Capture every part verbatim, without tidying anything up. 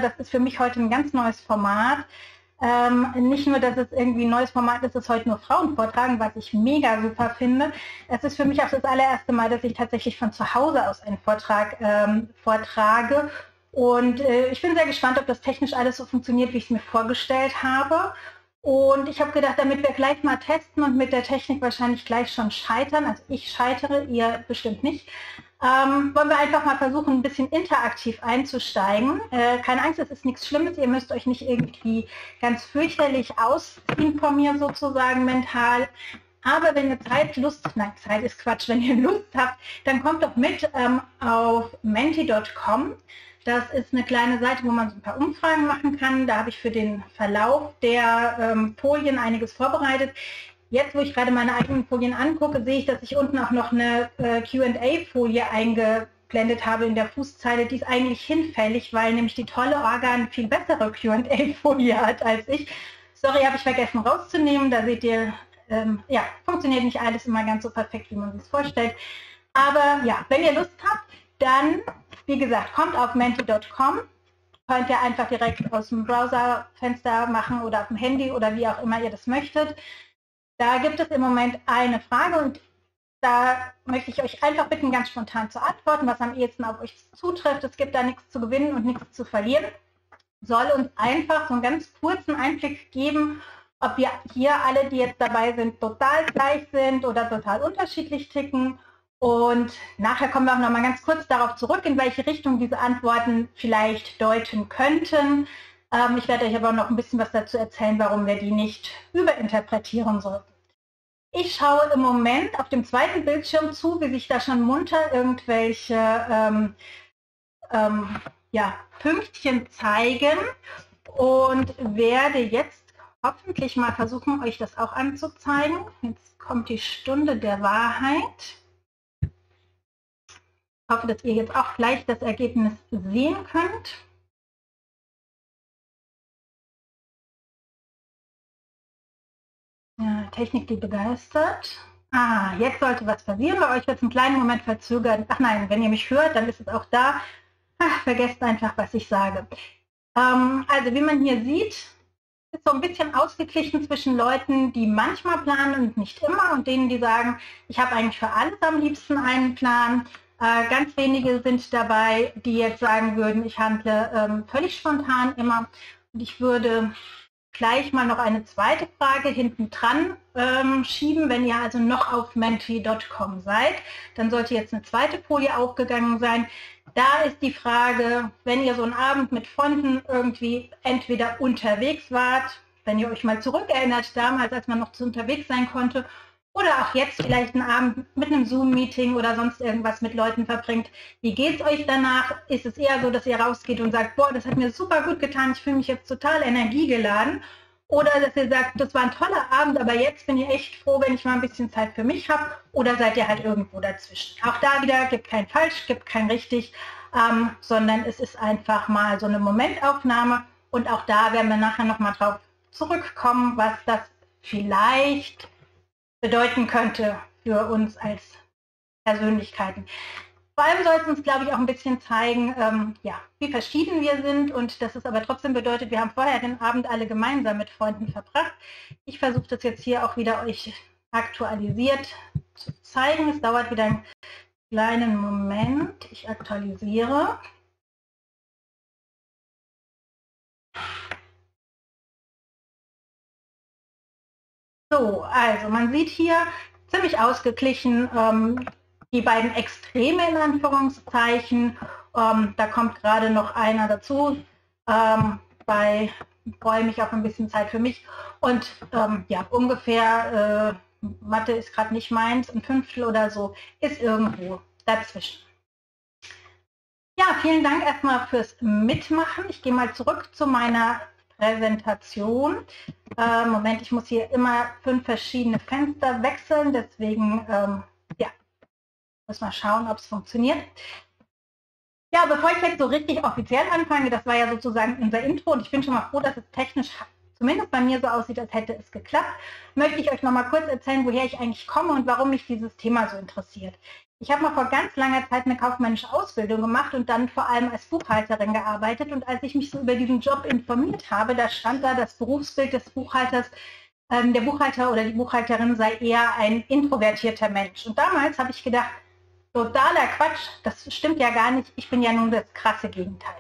das ist für mich heute ein ganz neues Format. Ähm, nicht nur, dass es irgendwie ein neues Format ist, das heute nur Frauen vortragen, was ich mega super finde. Es ist für mich auch das allererste Mal, dass ich tatsächlich von zu Hause aus einen Vortrag ähm, vortrage. Und äh, ich bin sehr gespannt, ob das technisch alles so funktioniert, wie ich es mir vorgestellt habe. Und ich habe gedacht, damit wir gleich mal testen und mit der Technik wahrscheinlich gleich schon scheitern, also ich scheitere, ihr bestimmt nicht, ähm, wollen wir einfach mal versuchen, ein bisschen interaktiv einzusteigen. Äh, keine Angst, es ist nichts Schlimmes, ihr müsst euch nicht irgendwie ganz fürchterlich ausziehen von mir sozusagen mental. Aber wenn ihr Zeit, Lust, nein, Zeit ist Quatsch, wenn ihr Lust habt, dann kommt doch mit ähm, auf menti punkt com. Das ist eine kleine Seite, wo man so ein paar Umfragen machen kann. Da habe ich für den Verlauf der ähm, Folien einiges vorbereitet. Jetzt, wo ich gerade meine eigenen Folien angucke, sehe ich, dass ich unten auch noch eine äh, Q und A-Folie eingeblendet habe in der Fußzeile. Die ist eigentlich hinfällig, weil nämlich die tolle Orga eine viel bessere Q und A-Folie hat als ich. Sorry, habe ich vergessen rauszunehmen. Da seht ihr, ähm, ja, funktioniert nicht alles immer ganz so perfekt, wie man sich es vorstellt. Aber ja, wenn ihr Lust habt, dann, wie gesagt, kommt auf menti punkt com, könnt ihr einfach direkt aus dem Browserfenster machen oder auf dem Handy oder wie auch immer ihr das möchtet. Da gibt es im Moment eine Frage und da möchte ich euch einfach bitten, ganz spontan zu antworten, was am ehesten auf euch zutrifft. Es gibt da nichts zu gewinnen und nichts zu verlieren. Soll uns einfach so einen ganz kurzen Einblick geben, ob wir hier alle, die jetzt dabei sind, total gleich sind oder total unterschiedlich ticken. Und nachher kommen wir auch noch mal ganz kurz darauf zurück, in welche Richtung diese Antworten vielleicht deuten könnten. Ähm, ich werde euch aber noch ein bisschen was dazu erzählen, warum wir die nicht überinterpretieren sollten. Ich schaue im Moment auf dem zweiten Bildschirm zu, wie sich da schon munter irgendwelche ähm, ähm, ja, Pünktchen zeigen und werde jetzt hoffentlich mal versuchen, euch das auch anzuzeigen. Jetzt kommt die Stunde der Wahrheit. Ich hoffe, dass ihr jetzt auch gleich das Ergebnis sehen könnt. Ja, Technik, die begeistert. Ah, jetzt sollte was passieren. Bei euch wird es einen kleinen Moment verzögert. Ach nein, wenn ihr mich hört, dann ist es auch da. Ach, vergesst einfach, was ich sage. Ähm, also wie man hier sieht, ist so ein bisschen ausgeglichen zwischen Leuten, die manchmal planen und nicht immer, und denen, die sagen, ich habe eigentlich für alles am liebsten einen Plan. Äh, ganz wenige sind dabei, die jetzt sagen würden, ich handle ähm, völlig spontan immer. Und ich würde gleich mal noch eine zweite Frage hinten dran ähm, schieben. Wenn ihr also noch auf menti punkt com seid, dann sollte jetzt eine zweite Folie aufgegangen sein. Da ist die Frage, wenn ihr so einen Abend mit Freunden irgendwie entweder unterwegs wart, wenn ihr euch mal zurückerinnert, damals, als man noch zu unterwegs sein konnte, oder auch jetzt vielleicht einen Abend mit einem Zoom-Meeting oder sonst irgendwas mit Leuten verbringt. Wie geht es euch danach? Ist es eher so, dass ihr rausgeht und sagt, boah, das hat mir super gut getan, ich fühle mich jetzt total energiegeladen? Oder dass ihr sagt, das war ein toller Abend, aber jetzt bin ich echt froh, wenn ich mal ein bisschen Zeit für mich habe? Oder seid ihr halt irgendwo dazwischen? Auch da wieder, gibt kein falsch, gibt kein richtig, ähm, sondern es ist einfach mal so eine Momentaufnahme. Und auch da werden wir nachher nochmal drauf zurückkommen, was das vielleicht bedeuten könnte für uns als Persönlichkeiten. Vor allem soll es uns, glaube ich, auch ein bisschen zeigen, ähm, ja, wie verschieden wir sind, und dass es aber trotzdem bedeutet, wir haben vorher den Abend alle gemeinsam mit Freunden verbracht. Ich versuche das jetzt hier auch wieder euch aktualisiert zu zeigen. Es dauert wieder einen kleinen Moment. Ich aktualisiere. So, also man sieht hier ziemlich ausgeglichen ähm, die beiden Extreme in Anführungszeichen. Ähm, da kommt gerade noch einer dazu. Ähm, bei räume ich auch ein bisschen Zeit für mich. Und ähm, ja, ungefähr, äh, Mathe ist gerade nicht meins, ein Fünftel oder so ist irgendwo dazwischen. Ja, vielen Dank erstmal fürs Mitmachen. Ich gehe mal zurück zu meiner Präsentation. Äh, Moment, ich muss hier immer fünf verschiedene Fenster wechseln, deswegen ähm, ja, muss mal schauen, ob es funktioniert. Ja, bevor ich jetzt so richtig offiziell anfange, das war ja sozusagen unser Intro, und ich bin schon mal froh, dass es technisch zumindest bei mir so aussieht, als hätte es geklappt, möchte ich euch noch mal kurz erzählen, woher ich eigentlich komme und warum mich dieses Thema so interessiert. Ich habe mal vor ganz langer Zeit eine kaufmännische Ausbildung gemacht und dann vor allem als Buchhalterin gearbeitet. Und als ich mich so über diesen Job informiert habe, da stand da das Berufsbild des Buchhalters, ähm, der Buchhalter oder die Buchhalterin sei eher ein introvertierter Mensch. Und damals habe ich gedacht, totaler Quatsch, das stimmt ja gar nicht, ich bin ja nun das krasse Gegenteil.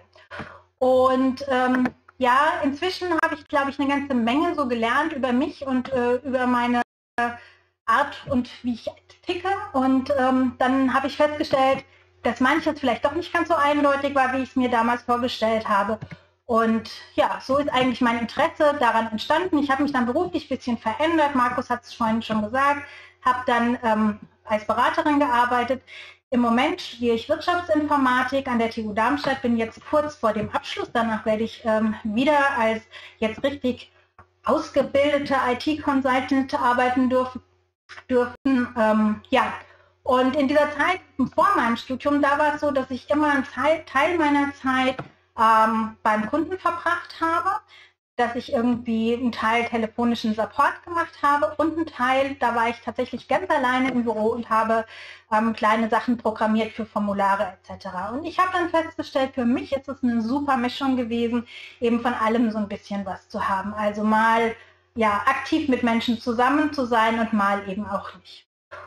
Und ähm, ja, inzwischen habe ich, glaube ich, eine ganze Menge so gelernt über mich und äh, über meine äh, Art und wie ich ticke. Und ähm, dann habe ich festgestellt, dass manches vielleicht doch nicht ganz so eindeutig war, wie ich es mir damals vorgestellt habe. Und ja, so ist eigentlich mein Interesse daran entstanden. Ich habe mich dann beruflich ein bisschen verändert. Markus hat es vorhin schon gesagt. Habe dann ähm, als Beraterin gearbeitet. Im Moment studiere ich Wirtschaftsinformatik an der T U Darmstadt, bin jetzt kurz vor dem Abschluss. Danach werde ich ähm, wieder als jetzt richtig ausgebildete I T-Consultant arbeiten dürfen. dürfen ähm, ja. Und in dieser Zeit vor meinem Studium, da war es so, dass ich immer einen Teil meiner Zeit ähm, beim Kunden verbracht habe, dass ich irgendwie einen Teil telefonischen Support gemacht habe und einen Teil, da war ich tatsächlich ganz alleine im Büro und habe ähm, kleine Sachen programmiert für Formulare et cetera. Und ich habe dann festgestellt, für mich ist es eine super Mischung gewesen, eben von allem so ein bisschen was zu haben. Also mal ja, aktiv mit Menschen zusammen zu sein und mal eben auch nicht.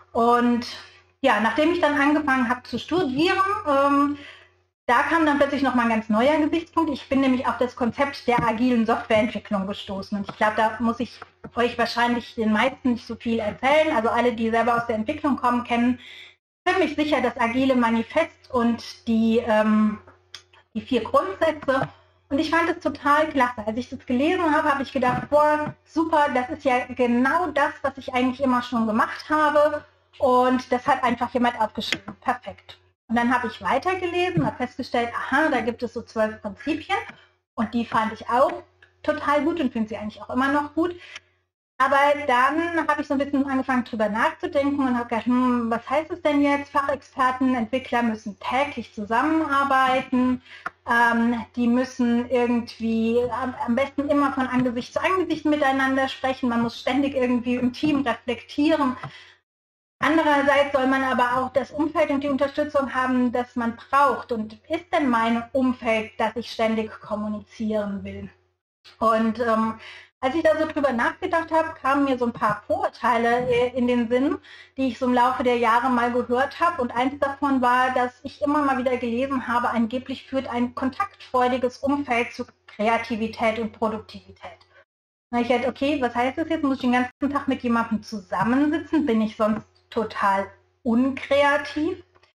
Und ja, nachdem ich dann angefangen habe zu studieren, ähm, da kam dann plötzlich nochmal ein ganz neuer Gesichtspunkt. Ich bin nämlich auf das Konzept der agilen Softwareentwicklung gestoßen. Und ich glaube, da muss ich euch wahrscheinlich den meisten nicht so viel erzählen. Also alle, die selber aus der Entwicklung kommen, kennen ziemlich sicher das agile Manifest und die, ähm, die vier Grundsätze. Und ich fand es total klasse. Als ich das gelesen habe, habe ich gedacht, boah, super, das ist ja genau das, was ich eigentlich immer schon gemacht habe. Und das hat einfach jemand aufgeschrieben. Perfekt. Und dann habe ich weitergelesen, habe festgestellt, aha, da gibt es so zwölf Prinzipien und die fand ich auch total gut und finde sie eigentlich auch immer noch gut. Aber dann habe ich so ein bisschen angefangen drüber nachzudenken und habe gedacht, hm, was heißt es denn jetzt? Fachexperten, Entwickler müssen täglich zusammenarbeiten, ähm, die müssen irgendwie am, am besten immer von Angesicht zu Angesicht miteinander sprechen, man muss ständig irgendwie im Team reflektieren. Andererseits soll man aber auch das Umfeld und die Unterstützung haben, das man braucht. Und ist denn mein Umfeld, dass ich ständig kommunizieren will? Und ähm, als ich da so drüber nachgedacht habe, kamen mir so ein paar Vorurteile in den Sinn, die ich so im Laufe der Jahre mal gehört habe. Und eins davon war, dass ich immer mal wieder gelesen habe, angeblich führt ein kontaktfreudiges Umfeld zu Kreativität und Produktivität. Und ich dachte, okay, was heißt das jetzt? Muss ich den ganzen Tag mit jemandem zusammensitzen? Bin ich sonst total unkreativ?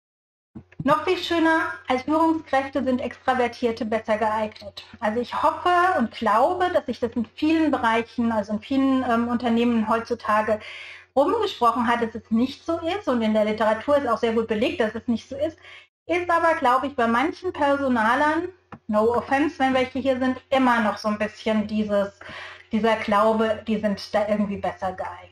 Noch viel schöner, als Führungskräfte sind Extravertierte besser geeignet. Also ich hoffe und glaube, dass sich das in vielen Bereichen, also in vielen ähm, Unternehmen heutzutage rumgesprochen hat, dass es nicht so ist. Und in der Literatur ist auch sehr gut belegt, dass es nicht so ist. Ist aber, glaube ich, bei manchen Personalern, no offense, wenn welche hier sind, immer noch so ein bisschen dieses, dieser Glaube, die sind da irgendwie besser geeignet.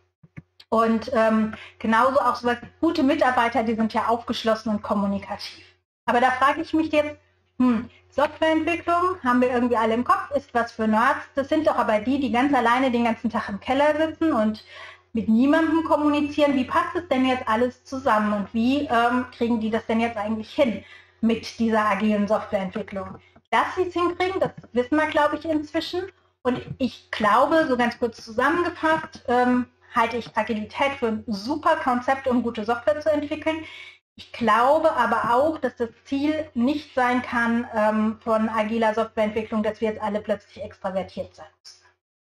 Und ähm, genauso auch so was, gute Mitarbeiter, die sind ja aufgeschlossen und kommunikativ. Aber da frage ich mich jetzt, hm, Softwareentwicklung haben wir irgendwie alle im Kopf, ist was für Nerds. Das sind doch aber die, die ganz alleine den ganzen Tag im Keller sitzen und mit niemandem kommunizieren. Wie passt es denn jetzt alles zusammen und wie ähm, kriegen die das denn jetzt eigentlich hin mit dieser agilen Softwareentwicklung? Dass sie es hinkriegen, das wissen wir, glaube ich, inzwischen. Und ich glaube, so ganz kurz zusammengefasst, ähm, halte ich Agilität für ein super Konzept, um gute Software zu entwickeln. Ich glaube aber auch, dass das Ziel nicht sein kann ähm, von agiler Softwareentwicklung, dass wir jetzt alle plötzlich extravertiert sein müssen.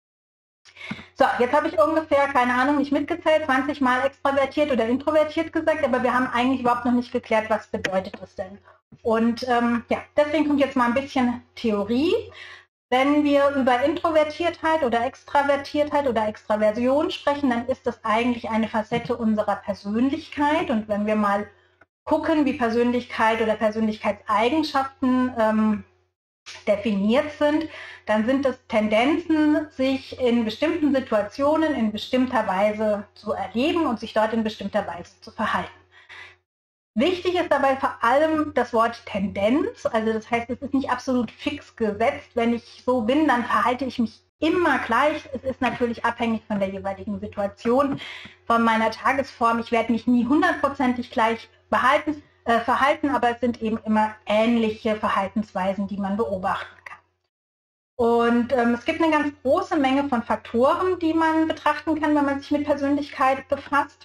So, jetzt habe ich ungefähr, keine Ahnung, nicht mitgezählt, zwanzig Mal extravertiert oder introvertiert gesagt, aber wir haben eigentlich überhaupt noch nicht geklärt, was bedeutet das denn. Und ähm, ja, deswegen kommt jetzt mal ein bisschen Theorie. Wenn wir über Introvertiertheit oder Extravertiertheit oder Extraversion sprechen, dann ist das eigentlich eine Facette unserer Persönlichkeit. Und wenn wir mal gucken, wie Persönlichkeit oder Persönlichkeitseigenschaften ähm, definiert sind, dann sind es Tendenzen, sich in bestimmten Situationen in bestimmter Weise zu erleben und sich dort in bestimmter Weise zu verhalten. Wichtig ist dabei vor allem das Wort Tendenz, also das heißt, es ist nicht absolut fix gesetzt. Wenn ich so bin, dann verhalte ich mich immer gleich. Es ist natürlich abhängig von der jeweiligen Situation, von meiner Tagesform. Ich werde mich nie hundertprozentig gleich behalten, äh, verhalten, aber es sind eben immer ähnliche Verhaltensweisen, die man beobachten kann. Und ähm, es gibt eine ganz große Menge von Faktoren, die man betrachten kann, wenn man sich mit Persönlichkeit befasst.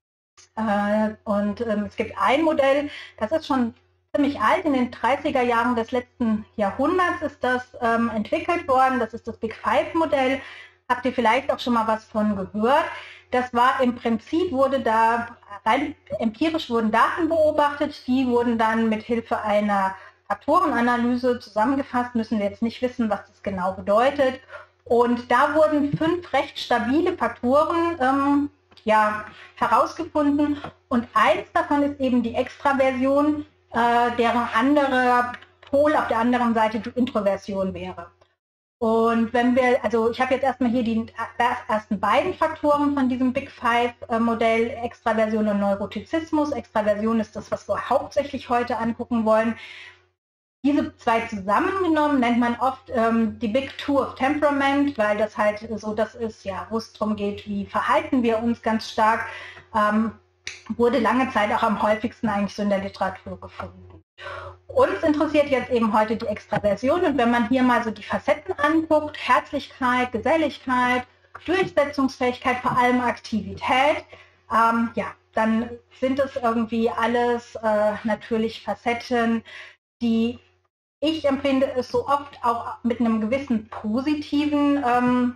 Äh, und ähm, es gibt ein Modell, das ist schon ziemlich alt, in den dreißiger Jahren des letzten Jahrhunderts ist das ähm, entwickelt worden. Das ist das Big Five Modell. Habt ihr vielleicht auch schon mal was von gehört? Das war im Prinzip, wurde da rein empirisch wurden Daten beobachtet, die wurden dann mit Hilfe einer Faktorenanalyse zusammengefasst, müssen wir jetzt nicht wissen, was das genau bedeutet. Und da wurden fünf recht stabile Faktoren ähm, ja, herausgefunden und eins davon ist eben die Extraversion, Äh, deren anderer Pol auf der anderen Seite die Introversion wäre. Und wenn wir, also ich habe jetzt erstmal hier die ersten beiden Faktoren von diesem Big Five äh, Modell, Extraversion und Neurotizismus. Extraversion ist das, was wir hauptsächlich heute angucken wollen. Diese zwei zusammengenommen nennt man oft ähm, die Big Two of Temperament, weil das halt so das ist, ja, wo es darum geht, wie verhalten wir uns ganz stark. Ähm, wurde lange Zeit auch am häufigsten eigentlich so in der Literatur gefunden. Uns interessiert jetzt eben heute die Extraversion und wenn man hier mal so die Facetten anguckt, Herzlichkeit, Geselligkeit, Durchsetzungsfähigkeit, vor allem Aktivität, ähm, ja, dann sind es irgendwie alles äh, natürlich Facetten, die ich empfinde es so oft auch mit einem gewissen positiven ähm,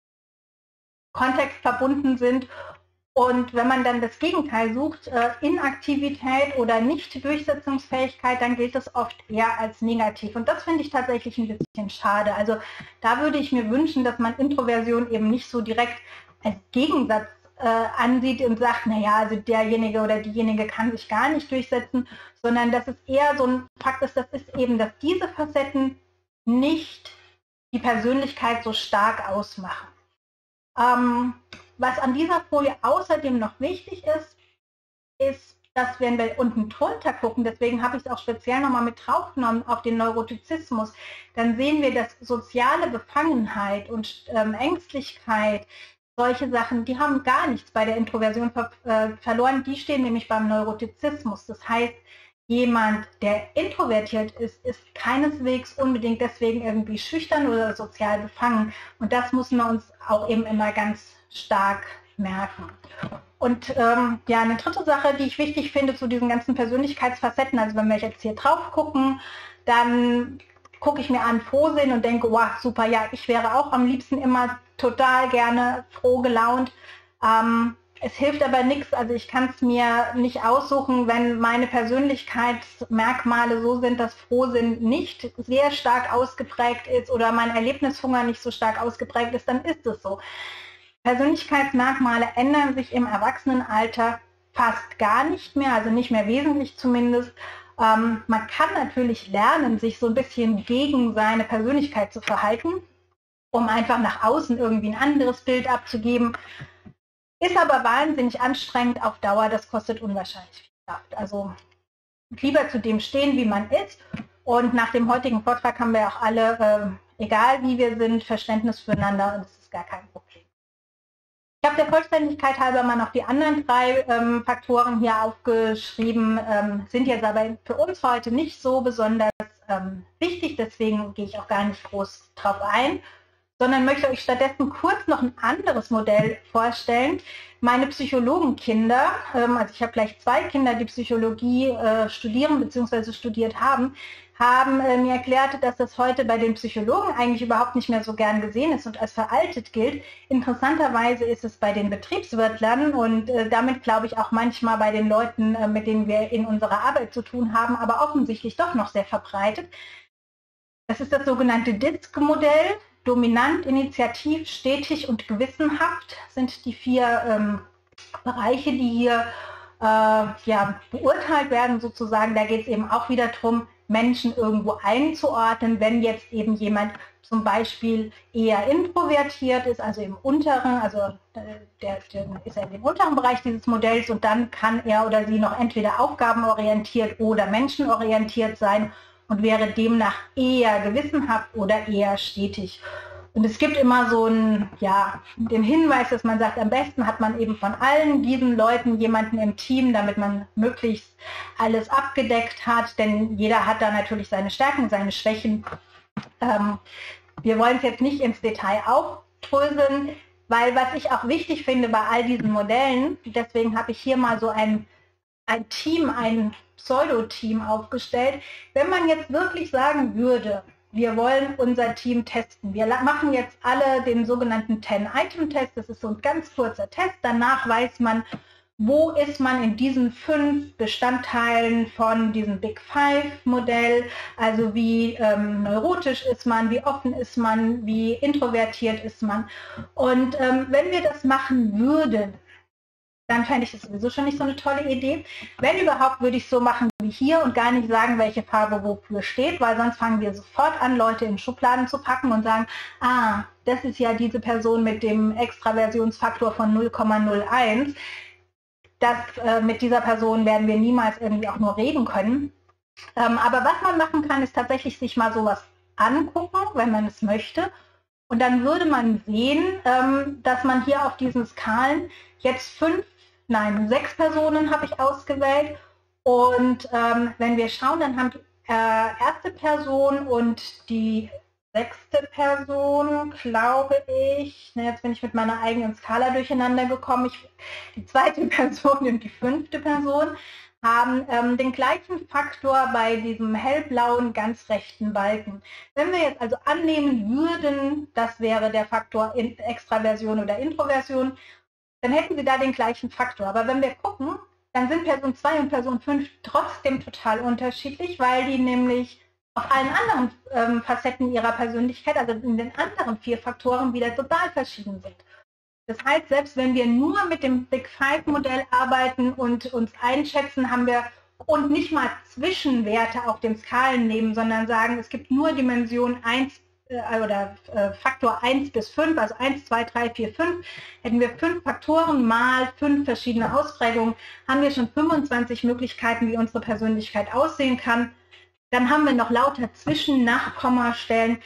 Kontext verbunden sind. Und wenn man dann das Gegenteil sucht, äh, Inaktivität oder Nicht-Durchsetzungsfähigkeit, dann gilt es oft eher als negativ. Und das finde ich tatsächlich ein bisschen schade. Also da würde ich mir wünschen, dass man Introversion eben nicht so direkt als Gegensatz äh, ansieht und sagt, naja, also derjenige oder diejenige kann sich gar nicht durchsetzen, sondern dass es eher so ein Fakt ist, das ist eben, dass diese Facetten nicht die Persönlichkeit so stark ausmachen. Ähm, Was an dieser Folie außerdem noch wichtig ist, ist, dass wenn wir unten drunter gucken, deswegen habe ich es auch speziell nochmal mit draufgenommen auf den Neurotizismus, dann sehen wir, dass soziale Befangenheit und ähm, Ängstlichkeit, solche Sachen, die haben gar nichts bei der Introversion ver äh, verloren, die stehen nämlich beim Neurotizismus. Das heißt, jemand, der introvertiert ist, ist keineswegs unbedingt deswegen irgendwie schüchtern oder sozial befangen. Und das müssen wir uns auch eben immer ganz stark merken. Und ähm, ja, eine dritte Sache, die ich wichtig finde zu diesen ganzen Persönlichkeitsfacetten, also wenn wir jetzt hier drauf gucken, dann gucke ich mir an Frohsinn und denke, wow, super, ja, ich wäre auch am liebsten immer total gerne froh gelaunt. Ähm, es hilft aber nichts, also ich kann es mir nicht aussuchen, wenn meine Persönlichkeitsmerkmale so sind, dass Frohsinn nicht sehr stark ausgeprägt ist oder mein Erlebnishunger nicht so stark ausgeprägt ist, dann ist es so. Persönlichkeitsmerkmale ändern sich im Erwachsenenalter fast gar nicht mehr, also nicht mehr wesentlich zumindest. Ähm, man kann natürlich lernen, sich so ein bisschen gegen seine Persönlichkeit zu verhalten, um einfach nach außen irgendwie ein anderes Bild abzugeben. Ist aber wahnsinnig anstrengend auf Dauer, das kostet unwahrscheinlich viel Kraft. Also lieber zu dem stehen, wie man ist. Und nach dem heutigen Vortrag haben wir auch alle, äh, egal wie wir sind, Verständnis füreinander und es ist gar kein Problem. Ich habe der Vollständigkeit halber mal noch die anderen drei ähm, Faktoren hier aufgeschrieben, ähm, sind jetzt aber für uns heute nicht so besonders ähm, wichtig, deswegen gehe ich auch gar nicht groß drauf ein, sondern möchte euch stattdessen kurz noch ein anderes Modell vorstellen. Meine Psychologenkinder, ähm, also ich habe gleich zwei Kinder, die Psychologie äh, studieren bzw. studiert haben, haben äh, mir erklärt, dass das heute bei den Psychologen eigentlich überhaupt nicht mehr so gern gesehen ist und als veraltet gilt. Interessanterweise ist es bei den Betriebswirtlern und äh, damit glaube ich auch manchmal bei den Leuten, äh, mit denen wir in unserer Arbeit zu tun haben, aber offensichtlich doch noch sehr verbreitet. Das ist das sogenannte D I S C-Modell. Dominant, initiativ, stetig und gewissenhaft sind die vier ähm, Bereiche, die hier äh, ja, beurteilt werden sozusagen. Da geht es eben auch wieder darum, Menschen irgendwo einzuordnen, wenn jetzt eben jemand zum Beispiel eher introvertiert ist, also im unteren, also der, der ist er in dem unteren Bereich dieses Modells und dann kann er oder sie noch entweder aufgabenorientiert oder menschenorientiert sein und wäre demnach eher gewissenhaft oder eher stetig. Und es gibt immer so einen, ja, den Hinweis, dass man sagt, am besten hat man eben von allen diesen Leuten jemanden im Team, damit man möglichst alles abgedeckt hat, denn jeder hat da natürlich seine Stärken, seine Schwächen. Ähm, wir wollen es jetzt nicht ins Detail aufdröseln, weil was ich auch wichtig finde bei all diesen Modellen, deswegen habe ich hier mal so ein, ein Team, ein Pseudo-Team aufgestellt, wenn man jetzt wirklich sagen würde, wir wollen unser Team testen. Wir machen jetzt alle den sogenannten zehn-Item-Test. Das ist so ein ganz kurzer Test. Danach weiß man, wo ist man in diesen fünf Bestandteilen von diesem Big Five-Modell. Also wie ähm, neurotisch ist man, wie offen ist man, wie introvertiert ist man. Und ähm, wenn wir das machen würden, dann fände ich das sowieso schon nicht so eine tolle Idee. Wenn überhaupt, würde ich so machen wie hier und gar nicht sagen, welche Farbe wofür steht, weil sonst fangen wir sofort an, Leute in Schubladen zu packen und sagen, ah, das ist ja diese Person mit dem Extraversionsfaktor von null Komma null eins. Das, äh, mit dieser Person werden wir niemals irgendwie auch nur reden können. Ähm, aber was man machen kann, ist tatsächlich sich mal sowas angucken, wenn man es möchte. Und dann würde man sehen, ähm, dass man hier auf diesen Skalen jetzt fünf, nein, sechs Personen habe ich ausgewählt. Und ähm, wenn wir schauen, dann haben die äh, erste Person und die sechste Person, glaube ich, ne, jetzt bin ich mit meiner eigenen Skala durcheinander gekommen, ich, die zweite Person und die fünfte Person haben ähm, den gleichen Faktor bei diesem hellblauen ganz rechten Balken. Wenn wir jetzt also annehmen würden, das wäre der Faktor in Extraversion oder Introversion, dann hätten sie da den gleichen Faktor. Aber wenn wir gucken, dann sind Person zwei und Person fünf trotzdem total unterschiedlich, weil die nämlich auf allen anderen ähm, Facetten ihrer Persönlichkeit, also in den anderen vier Faktoren, wieder total verschieden sind. Das heißt, selbst wenn wir nur mit dem Big Five-Modell arbeiten und uns einschätzen, haben wir und nicht mal Zwischenwerte auf den Skalen nehmen, sondern sagen, es gibt nur Dimension eins äh, oder äh, Faktor eins bis fünf, also eins, zwei, drei, vier, fünf, hätten wir fünf Faktoren mal fünf verschiedene Ausprägungen, haben wir schon fünfundzwanzig Möglichkeiten, wie unsere Persönlichkeit aussehen kann. Dann haben wir noch lauter Zwischen-, Nachkommastellen.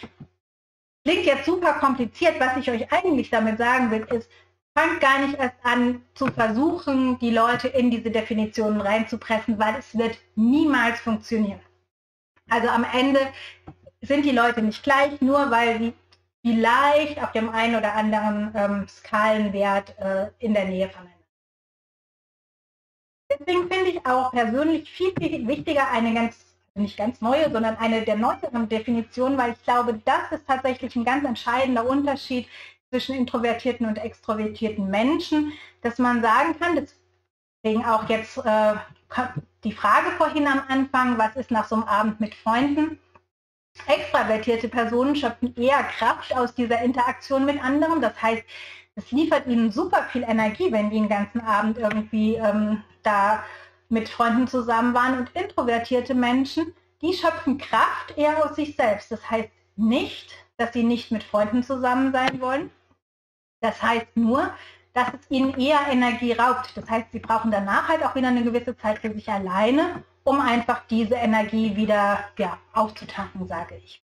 Klingt jetzt super kompliziert. Was ich euch eigentlich damit sagen will, ist, fangt gar nicht erst an zu versuchen, die Leute in diese Definitionen reinzupressen, weil es wird niemals funktionieren. Also am Ende sind die Leute nicht gleich, nur weil sie vielleicht auf dem einen oder anderen ähm, Skalenwert äh, in der Nähe voneinander. Deswegen finde ich auch persönlich viel, viel wichtiger eine ganz nicht ganz neue, sondern eine der neueren Definitionen, weil ich glaube, das ist tatsächlich ein ganz entscheidender Unterschied zwischen introvertierten und extrovertierten Menschen, dass man sagen kann, deswegen auch jetzt äh, die Frage vorhin am Anfang, was ist nach so einem Abend mit Freunden? Extravertierte Personen schöpfen eher Kraft aus dieser Interaktion mit anderen, das heißt, es liefert ihnen super viel Energie, wenn die den ganzen Abend irgendwie ähm, da mit Freunden zusammen waren, und introvertierte Menschen, die schöpfen Kraft eher aus sich selbst. Das heißt nicht, dass sie nicht mit Freunden zusammen sein wollen. Das heißt nur, dass es ihnen eher Energie raubt. Das heißt, sie brauchen danach halt auch wieder eine gewisse Zeit für sich alleine, um einfach diese Energie wieder ja, aufzutanken, sage ich.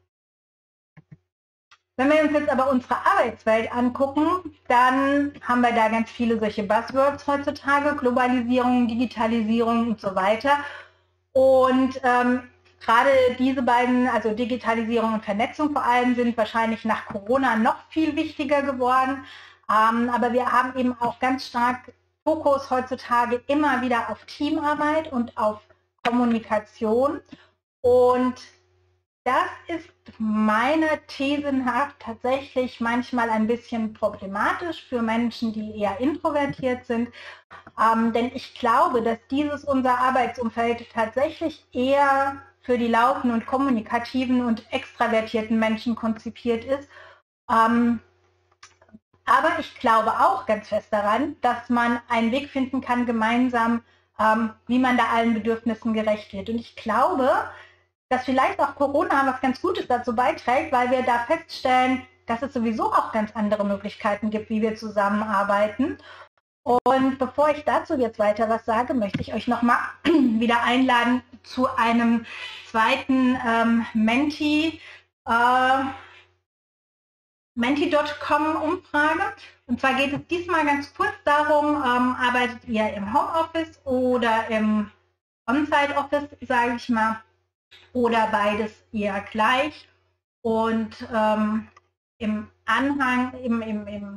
Wenn wir uns jetzt aber unsere Arbeitswelt angucken, dann haben wir da ganz viele solche Buzzwords heutzutage, Globalisierung, Digitalisierung und so weiter. Und ähm, gerade diese beiden, also Digitalisierung und Vernetzung vor allem, sind wahrscheinlich nach Corona noch viel wichtiger geworden. Ähm, aber wir haben eben auch ganz stark Fokus heutzutage immer wieder auf Teamarbeit und auf Kommunikation. Und das ist meiner These nach tatsächlich manchmal ein bisschen problematisch für Menschen, die eher introvertiert sind. Ähm, denn ich glaube, dass dieses unser Arbeitsumfeld tatsächlich eher für die lauten und kommunikativen und extravertierten Menschen konzipiert ist. Ähm, aber ich glaube auch ganz fest daran, dass man einen Weg finden kann, gemeinsam, ähm, wie man da allen Bedürfnissen gerecht wird. Und ich glaube, dass vielleicht auch Corona was ganz Gutes dazu beiträgt, weil wir da feststellen, dass es sowieso auch ganz andere Möglichkeiten gibt, wie wir zusammenarbeiten. Und bevor ich dazu jetzt weiter was sage, möchte ich euch nochmal wieder einladen zu einem zweiten ähm, Menti, äh, Menti Punkt com Umfrage. Und zwar geht es diesmal ganz kurz darum, ähm, arbeitet ihr im Homeoffice oder im On-Site-Office, sage ich mal, oder beides eher gleich. Und ähm, im Anhang, im, im, im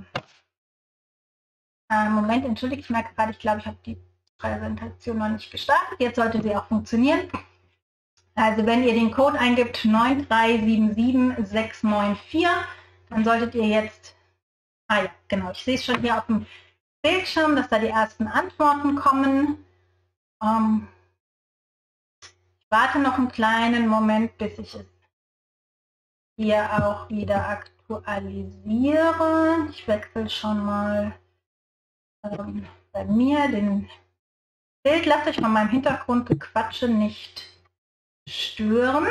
äh, Moment, entschuldigt, ich merke gerade, ich glaube, ich habe die Präsentation noch nicht gestartet. Jetzt sollte sie auch funktionieren. Also wenn ihr den Code eingibt neun drei sieben sieben sechs neun vier, dann solltet ihr jetzt, ah ja, genau, ich sehe es schon hier auf dem Bildschirm, dass da die ersten Antworten kommen. Ähm, ich warte noch einen kleinen Moment, bis ich es hier auch wieder aktualisiere. Ich wechsle schon mal ähm, bei mir den Bild. Lasst euch von meinem Hintergrundgequatsche nicht stören.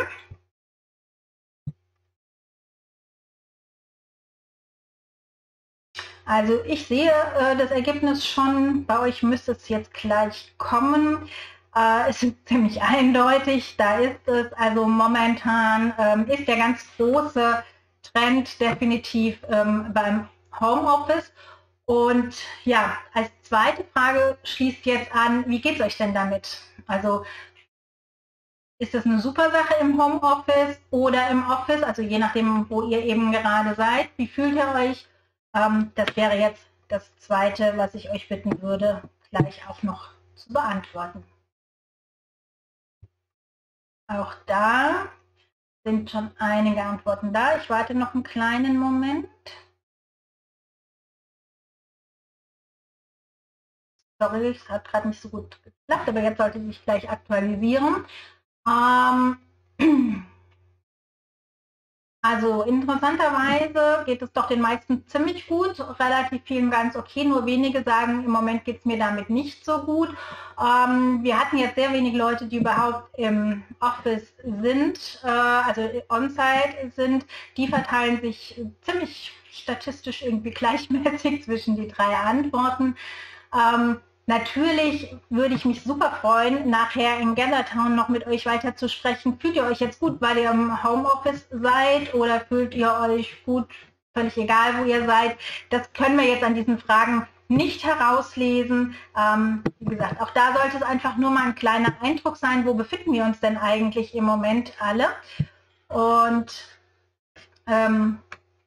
Also ich sehe äh, das Ergebnis schon, bei euch müsste es jetzt gleich kommen. Äh, es ist ziemlich eindeutig, da ist es. Also momentan ähm, ist der ganz große Trend definitiv ähm, beim Homeoffice. Und ja, als zweite Frage schließt jetzt an, wie geht es euch denn damit? Also ist das eine super Sache im Homeoffice oder im Office, also je nachdem, wo ihr eben gerade seid? Wie fühlt ihr euch? Ähm, das wäre jetzt das Zweite, was ich euch bitten würde, gleich auch noch zu beantworten. Auch da sind schon einige Antworten da. Ich warte noch einen kleinen Moment. Sorry, es hat gerade nicht so gut geklappt, aber jetzt sollte sich gleich aktualisieren. Ähm, also interessanterweise geht es doch den meisten ziemlich gut, relativ vielen ganz okay, nur wenige sagen, im Moment geht es mir damit nicht so gut. Ähm, wir hatten jetzt sehr wenig Leute, die überhaupt im Office sind, äh, also on-site sind. Die verteilen sich ziemlich statistisch irgendwie gleichmäßig zwischen die drei Antworten. Ähm, Natürlich würde ich mich super freuen, nachher in Gathertown noch mit euch weiter zu sprechen. Fühlt ihr euch jetzt gut, weil ihr im Homeoffice seid oder fühlt ihr euch gut, völlig egal, wo ihr seid? Das können wir jetzt an diesen Fragen nicht herauslesen. Ähm, wie gesagt, auch da sollte es einfach nur mal ein kleiner Eindruck sein, wo befinden wir uns denn eigentlich im Moment alle? Und ähm,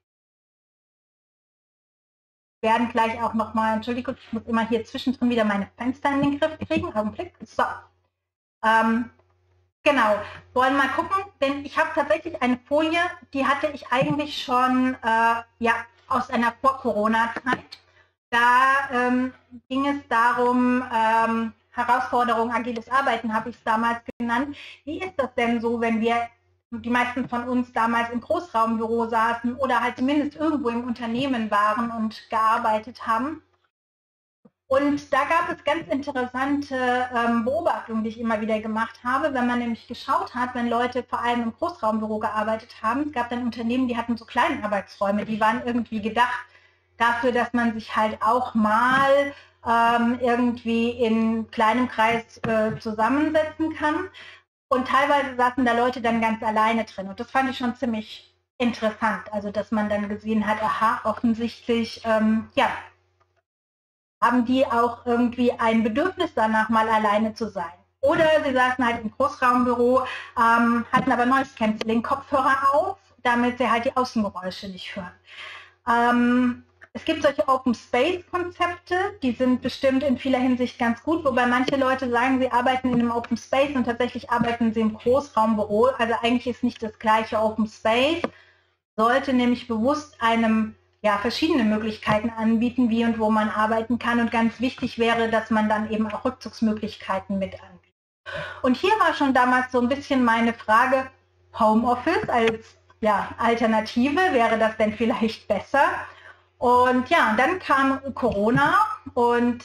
werden gleich auch nochmal, Entschuldigung, ich muss immer hier zwischendrin wieder meine Fenster in den Griff kriegen. Augenblick. So. Ähm, genau. Wollen mal gucken, denn ich habe tatsächlich eine Folie, die hatte ich eigentlich schon äh, ja, aus einer Vor-Corona-Zeit. Da ähm, ging es darum, ähm, Herausforderung agiles Arbeiten habe ich es damals genannt. Wie ist das denn so, wenn wir die meisten von uns damals im Großraumbüro saßen oder halt zumindest irgendwo im Unternehmen waren und gearbeitet haben. Und da gab es ganz interessante ähm, Beobachtungen, die ich immer wieder gemacht habe, wenn man nämlich geschaut hat, wenn Leute vor allem im Großraumbüro gearbeitet haben. Es gab dann Unternehmen, die hatten so kleine Arbeitsräume, die waren irgendwie gedacht dafür, dass man sich halt auch mal ähm, irgendwie in kleinem Kreis äh, zusammensetzen kann. Und teilweise saßen da Leute dann ganz alleine drin. Und das fand ich schon ziemlich interessant. Also, dass man dann gesehen hat, aha, offensichtlich, ähm, ja, haben die auch irgendwie ein Bedürfnis danach, mal alleine zu sein. Oder sie saßen halt im Großraumbüro, ähm, hatten aber Noise Cancelling Kopfhörer auf, damit sie halt die Außengeräusche nicht hören. Ähm, Es gibt solche Open Space Konzepte, die sind bestimmt in vieler Hinsicht ganz gut, wobei manche Leute sagen, sie arbeiten in einem Open Space und tatsächlich arbeiten sie im Großraumbüro. Also eigentlich ist nicht das gleiche Open Space, sollte nämlich bewusst einem ja, verschiedene Möglichkeiten anbieten, wie und wo man arbeiten kann. Und ganz wichtig wäre, dass man dann eben auch Rückzugsmöglichkeiten mit anbietet. Und hier war schon damals so ein bisschen meine Frage, Homeoffice als ja, Alternative, wäre das denn vielleicht besser? Und ja, dann kam Corona und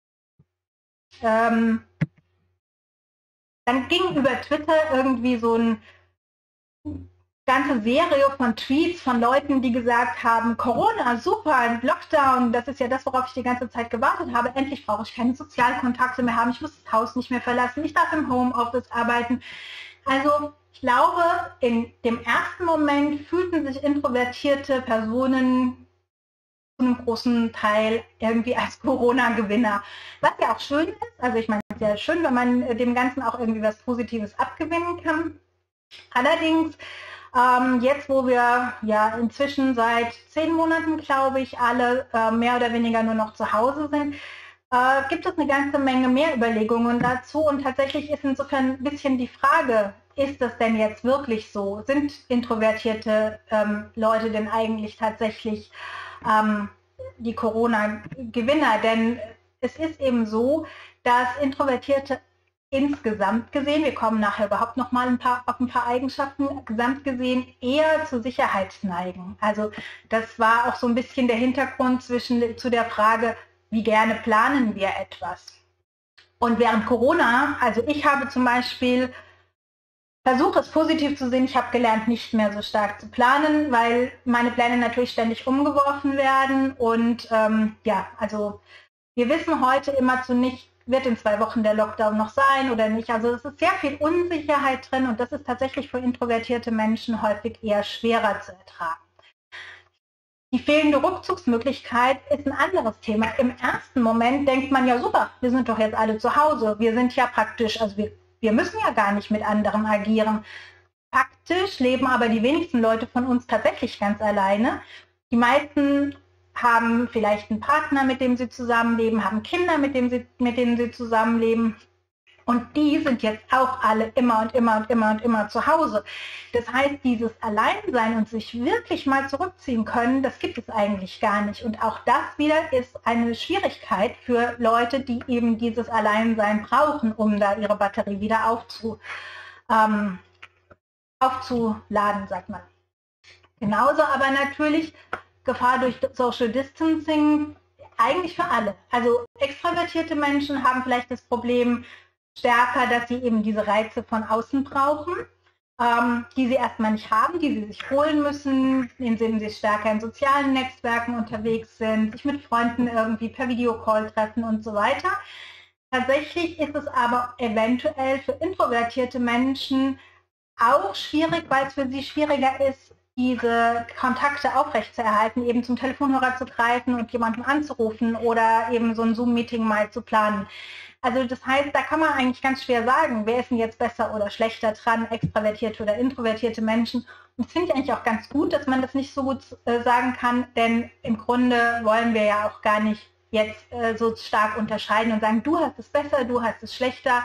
ähm, dann ging über Twitter irgendwie so eine ganze Serie von Tweets von Leuten, die gesagt haben, Corona, super, Lockdown, das ist ja das, worauf ich die ganze Zeit gewartet habe. Endlich brauche ich keine Sozialkontakte mehr haben, ich muss das Haus nicht mehr verlassen, ich darf im Homeoffice arbeiten. Also Ich glaube, in dem ersten Moment fühlten sich introvertierte Personen zu einem großen Teil irgendwie als Corona-Gewinner. Was ja auch schön ist, also ich meine, es ist ja schön, wenn man dem Ganzen auch irgendwie was Positives abgewinnen kann. Allerdings, ähm, jetzt wo wir ja inzwischen seit zehn Monaten, glaube ich, alle äh, mehr oder weniger nur noch zu Hause sind, äh, gibt es eine ganze Menge mehr Überlegungen dazu. Und tatsächlich ist insofern ein bisschen die Frage, ist das denn jetzt wirklich so? Sind introvertierte ähm, Leute denn eigentlich tatsächlich ähm, die Corona-Gewinner? Denn es ist eben so, dass Introvertierte insgesamt gesehen, wir kommen nachher überhaupt noch mal ein paar, auf ein paar Eigenschaften, gesamt gesehen eher zur Sicherheit neigen. Also das war auch so ein bisschen der Hintergrund zwischen, zu der Frage, wie gerne planen wir etwas. Und während Corona, also ich habe zum Beispiel versuche es positiv zu sehen, ich habe gelernt, nicht mehr so stark zu planen, weil meine Pläne natürlich ständig umgeworfen werden. Und ähm, ja, also wir wissen heute immerzu nicht, wird in zwei Wochen der Lockdown noch sein oder nicht. Also es ist sehr viel Unsicherheit drin und das ist tatsächlich für introvertierte Menschen häufig eher schwerer zu ertragen. Die fehlende Rückzugsmöglichkeit ist ein anderes Thema. Im ersten Moment denkt man ja super, wir sind doch jetzt alle zu Hause. Wir sind ja praktisch, also wir, wir müssen ja gar nicht mit anderen agieren. Faktisch leben aber die wenigsten Leute von uns tatsächlich ganz alleine. Die meisten haben vielleicht einen Partner, mit dem sie zusammenleben, haben Kinder, mit, dem sie, mit denen sie zusammenleben. Und die sind jetzt auch alle immer und immer und immer und immer zu Hause. Das heißt, dieses Alleinsein und sich wirklich mal zurückziehen können, das gibt es eigentlich gar nicht. Und auch das wieder ist eine Schwierigkeit für Leute, die eben dieses Alleinsein brauchen, um da ihre Batterie wieder aufzu, ähm, aufzuladen, sagt man. Genauso aber natürlich Gefahr durch Social Distancing eigentlich für alle. Also extravertierte Menschen haben vielleicht das Problem stärker, dass sie eben diese Reize von außen brauchen, ähm, die sie erstmal nicht haben, die sie sich holen müssen, indem sie stärker in sozialen Netzwerken unterwegs sind, sich mit Freunden irgendwie per Videocall treffen und so weiter. Tatsächlich ist es aber eventuell für introvertierte Menschen auch schwierig, weil es für sie schwieriger ist, diese Kontakte aufrechtzuerhalten, eben zum Telefonhörer zu greifen und jemanden anzurufen oder eben so ein Zoom-Meeting mal zu planen. Also das heißt, da kann man eigentlich ganz schwer sagen, wer ist denn jetzt besser oder schlechter dran, extravertierte oder introvertierte Menschen. Und das finde ich eigentlich auch ganz gut, dass man das nicht so gut äh, sagen kann, denn im Grunde wollen wir ja auch gar nicht jetzt äh, so stark unterscheiden und sagen, du hast es besser, du hast es schlechter.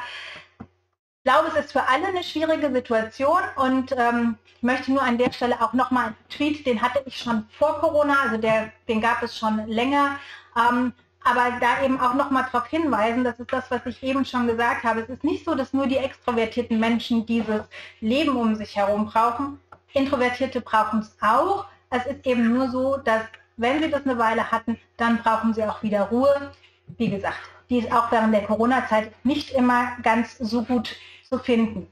Ich glaube, es ist für alle eine schwierige Situation und ähm, ich möchte nur an der Stelle auch nochmal einen Tweet, den hatte ich schon vor Corona, also der, den gab es schon länger, ähm, aber da eben auch nochmal darauf hinweisen, das ist das, was ich eben schon gesagt habe, es ist nicht so, dass nur die extrovertierten Menschen dieses Leben um sich herum brauchen, Introvertierte brauchen es auch, es ist eben nur so, dass wenn sie das eine Weile hatten, dann brauchen sie auch wieder Ruhe, wie gesagt. Die ist auch während der Corona-Zeit nicht immer ganz so gut zu finden.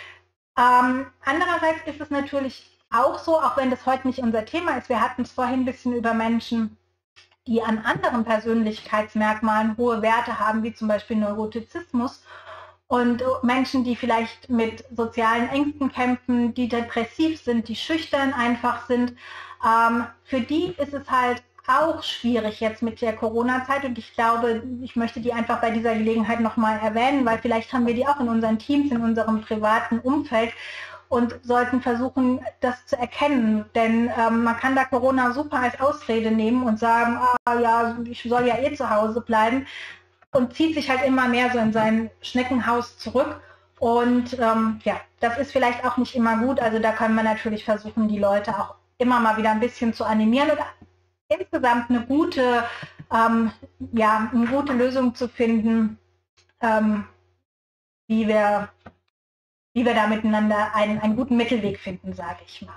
Ähm, andererseits ist es natürlich auch so, auch wenn das heute nicht unser Thema ist, wir hatten es vorhin ein bisschen über Menschen, die an anderen Persönlichkeitsmerkmalen hohe Werte haben, wie zum Beispiel Neurotizismus und Menschen, die vielleicht mit sozialen Ängsten kämpfen, die depressiv sind, die schüchtern einfach sind. Ähm, für die ist es halt auch schwierig jetzt mit der Corona-Zeit und ich glaube, ich möchte die einfach bei dieser Gelegenheit nochmal erwähnen, weil vielleicht haben wir die auch in unseren Teams, in unserem privaten Umfeld und sollten versuchen, das zu erkennen, denn ähm, man kann da Corona super als Ausrede nehmen und sagen, ah ja, ich soll ja eh zu Hause bleiben und zieht sich halt immer mehr so in sein Schneckenhaus zurück und ähm, ja, das ist vielleicht auch nicht immer gut, also da können wir natürlich versuchen, die Leute auch immer mal wieder ein bisschen zu animieren und insgesamt eine gute, ähm, ja, eine gute Lösung zu finden, ähm, wie, wir, wie wir da miteinander einen, einen guten Mittelweg finden, sage ich mal.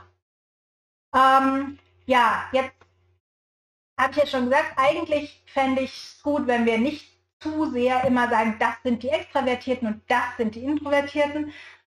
Ähm, ja, jetzt habe ich ja schon gesagt, eigentlich fände ich es gut, wenn wir nicht zu sehr immer sagen, das sind die Extravertierten und das sind die Introvertierten.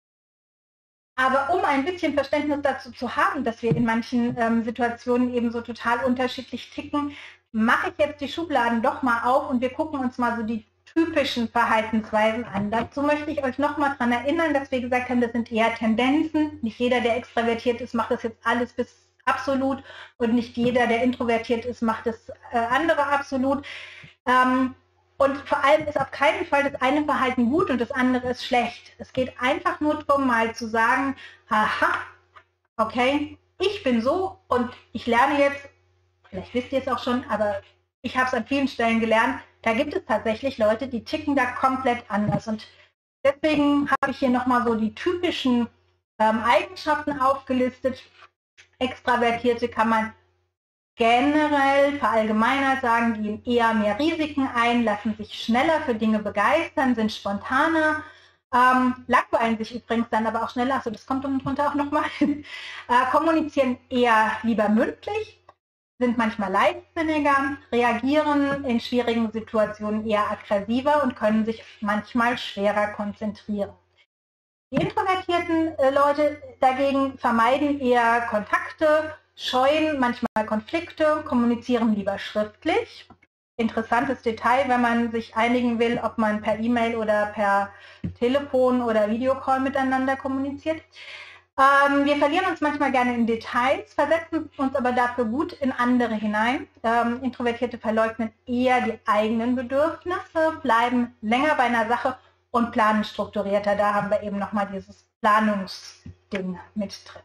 Aber um ein bisschen Verständnis dazu zu haben, dass wir in manchen ähm, Situationen eben so total unterschiedlich ticken, mache ich jetzt die Schubladen doch mal auf und wir gucken uns mal so die typischen Verhaltensweisen an. Dazu möchte ich euch nochmal daran erinnern, dass wir gesagt haben, das sind eher Tendenzen. Nicht jeder, der extravertiert ist, macht das jetzt alles bis absolut und nicht jeder, der introvertiert ist, macht das äh, andere absolut. Ähm, und vor allem ist auf keinen Fall das eine Verhalten gut und das andere ist schlecht. Es geht einfach nur darum, mal zu sagen, aha, okay, ich bin so und ich lerne jetzt, vielleicht wisst ihr es auch schon, aber ich habe es an vielen Stellen gelernt, da gibt es tatsächlich Leute, die ticken da komplett anders. Und deswegen habe ich hier nochmal so die typischen ähm, Eigenschaften aufgelistet. Extravertierte kann man generell verallgemeinert sagen, gehen eher mehr Risiken ein, lassen sich schneller für Dinge begeistern, sind spontaner, ähm, langweilen sich übrigens dann aber auch schneller, also das kommt unten drunter auch nochmal, äh, kommunizieren eher lieber mündlich, sind manchmal leichtsinniger, reagieren in schwierigen Situationen eher aggressiver und können sich manchmal schwerer konzentrieren. Die introvertierten äh, Leute dagegen vermeiden eher Kontakte, scheuen manchmal Konflikte, kommunizieren lieber schriftlich. Interessantes Detail, wenn man sich einigen will, ob man per E-Mail oder per Telefon oder Videocall miteinander kommuniziert. Ähm, wir verlieren uns manchmal gerne in Details, versetzen uns aber dafür gut in andere hinein. Ähm, Introvertierte verleugnen eher die eigenen Bedürfnisse, bleiben länger bei einer Sache und planen strukturierter. Da haben wir eben nochmal dieses Planungsding mit drin.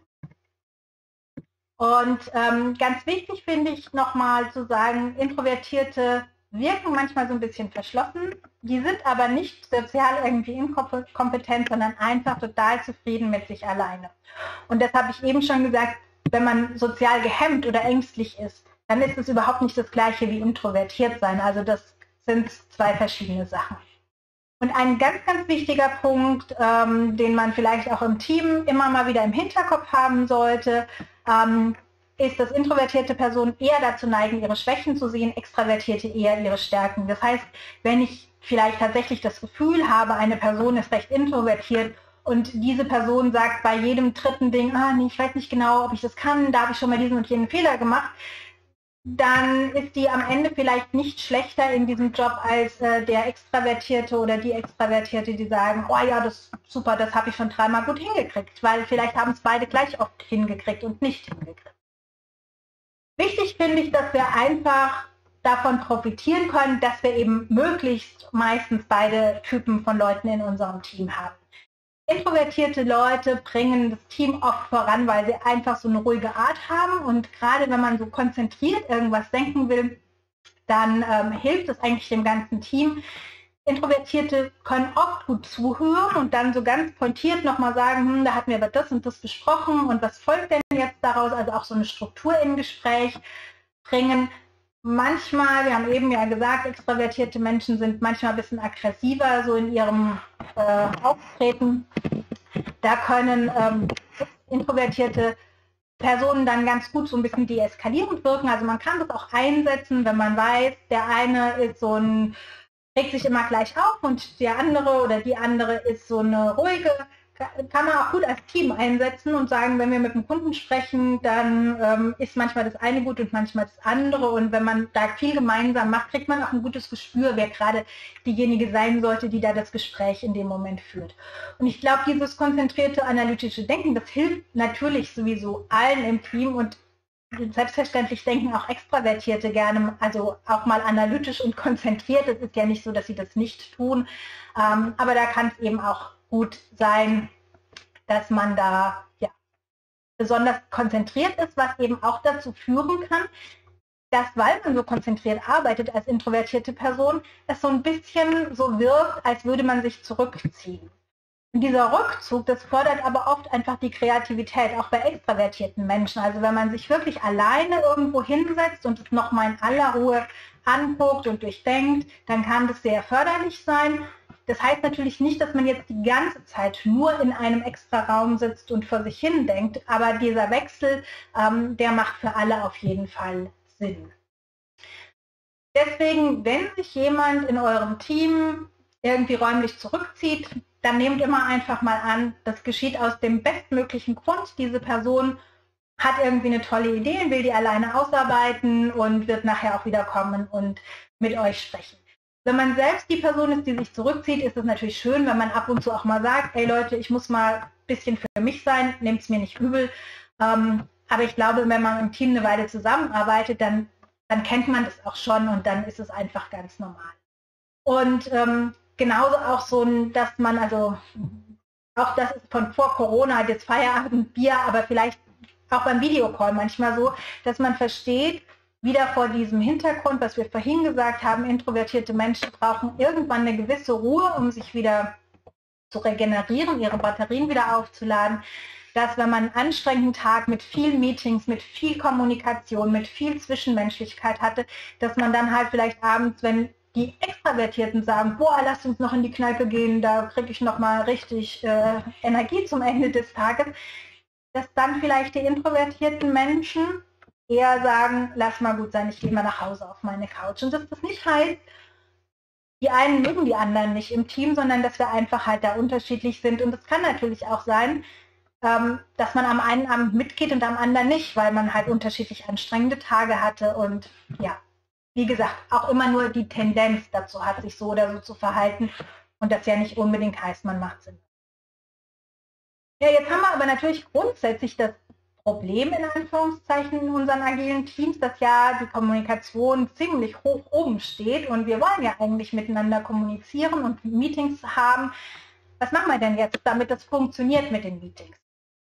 Und ähm, ganz wichtig finde ich nochmal zu sagen, Introvertierte wirken manchmal so ein bisschen verschlossen. Die sind aber nicht sozial irgendwie inkompetent, sondern einfach total zufrieden mit sich alleine. Und das habe ich eben schon gesagt, wenn man sozial gehemmt oder ängstlich ist, dann ist es überhaupt nicht das Gleiche wie introvertiert sein. Also das sind zwei verschiedene Sachen. Und ein ganz, ganz wichtiger Punkt, ähm, den man vielleicht auch im Team immer mal wieder im Hinterkopf haben sollte, ähm, ist, dass introvertierte Personen eher dazu neigen, ihre Schwächen zu sehen, extravertierte eher ihre Stärken. Das heißt, wenn ich vielleicht tatsächlich das Gefühl habe, eine Person ist recht introvertiert und diese Person sagt bei jedem dritten Ding, ah, nee, ich weiß nicht genau, ob ich das kann, da habe ich schon mal diesen und jenen Fehler gemacht, dann ist die am Ende vielleicht nicht schlechter in diesem Job als äh, der Extravertierte oder die Extravertierte, die sagen, oh ja, das ist super, das habe ich schon dreimal gut hingekriegt, weil vielleicht haben es beide gleich oft hingekriegt und nicht hingekriegt. Wichtig finde ich, dass wir einfach davon profitieren können, dass wir eben möglichst meistens beide Typen von Leuten in unserem Team haben. Introvertierte Leute bringen das Team oft voran, weil sie einfach so eine ruhige Art haben und gerade wenn man so konzentriert irgendwas denken will, dann ähm, hilft es eigentlich dem ganzen Team. Introvertierte können oft gut zuhören und dann so ganz pointiert nochmal sagen, hm, da hatten wir aber das und das besprochen und was folgt denn jetzt daraus, also auch so eine Struktur im Gespräch bringen. Manchmal, wir haben eben ja gesagt, extravertierte Menschen sind manchmal ein bisschen aggressiver so in ihrem äh, Auftreten. Da können ähm, introvertierte Personen dann ganz gut so ein bisschen deeskalierend wirken. Also man kann das auch einsetzen, wenn man weiß, der eine ist so ein, regt sich immer gleich auf und der andere oder die andere ist so eine ruhige, kann man auch gut als Team einsetzen und sagen, wenn wir mit dem Kunden sprechen, dann ähm, ist manchmal das eine gut und manchmal das andere und wenn man da viel gemeinsam macht, kriegt man auch ein gutes Gespür, wer gerade diejenige sein sollte, die da das Gespräch in dem Moment führt. Und ich glaube, dieses konzentrierte analytische Denken, das hilft natürlich sowieso allen im Team und selbstverständlich denken auch Extravertierte gerne, also auch mal analytisch und konzentriert. Es ist ja nicht so, dass sie das nicht tun, ähm, aber da kann es eben auch gut sein, dass man da ja, besonders konzentriert ist, was eben auch dazu führen kann, dass, weil man so konzentriert arbeitet als introvertierte Person, es so ein bisschen so wirkt, als würde man sich zurückziehen. Und dieser Rückzug, das fördert aber oft einfach die Kreativität, auch bei extravertierten Menschen. Also wenn man sich wirklich alleine irgendwo hinsetzt und es nochmal in aller Ruhe anguckt und durchdenkt, dann kann das sehr förderlich sein. Das heißt natürlich nicht, dass man jetzt die ganze Zeit nur in einem extra Raum sitzt und vor sich hin denkt, aber dieser Wechsel, ähm, der macht für alle auf jeden Fall Sinn. Deswegen, wenn sich jemand in eurem Team irgendwie räumlich zurückzieht, dann nehmt immer einfach mal an, das geschieht aus dem bestmöglichen Grund. Diese Person hat irgendwie eine tolle Idee und will die alleine ausarbeiten und wird nachher auch wieder kommen und mit euch sprechen. Wenn man selbst die Person ist, die sich zurückzieht, ist es natürlich schön, wenn man ab und zu auch mal sagt, hey Leute, ich muss mal ein bisschen für mich sein, nehmt es mir nicht übel. Ähm, aber ich glaube, wenn man im Team eine Weile zusammenarbeitet, dann, dann kennt man das auch schon und dann ist es einfach ganz normal. Und ähm, genauso auch so, dass man, also auch das ist von vor Corona, jetzt Feierabend, Bier, aber vielleicht auch beim Videocall manchmal so, dass man versteht, wieder vor diesem Hintergrund, was wir vorhin gesagt haben, introvertierte Menschen brauchen irgendwann eine gewisse Ruhe, um sich wieder zu regenerieren, ihre Batterien wieder aufzuladen, dass wenn man einen anstrengenden Tag mit vielen Meetings, mit viel Kommunikation, mit viel Zwischenmenschlichkeit hatte, dass man dann halt vielleicht abends, wenn die Extravertierten sagen, boah, lasst uns noch in die Kneipe gehen, da kriege ich noch mal richtig äh, Energie zum Ende des Tages, dass dann vielleicht die introvertierten Menschen eher sagen, lass mal gut sein, ich gehe mal nach Hause auf meine Couch. Und dass das nicht heißt, die einen mögen die anderen nicht im Team, sondern dass wir einfach halt da unterschiedlich sind. Und es kann natürlich auch sein, ähm, dass man am einen Abend mitgeht und am anderen nicht, weil man halt unterschiedlich anstrengende Tage hatte. Und ja, wie gesagt, auch immer nur die Tendenz dazu hat, sich so oder so zu verhalten. Und das ja nicht unbedingt heißt, man macht Sinn. Ja, jetzt haben wir aber natürlich grundsätzlich das Problem in Anführungszeichen in unseren agilen Teams, dass ja die Kommunikation ziemlich hoch oben steht und wir wollen ja eigentlich miteinander kommunizieren und Meetings haben. Was machen wir denn jetzt, damit das funktioniert mit den Meetings?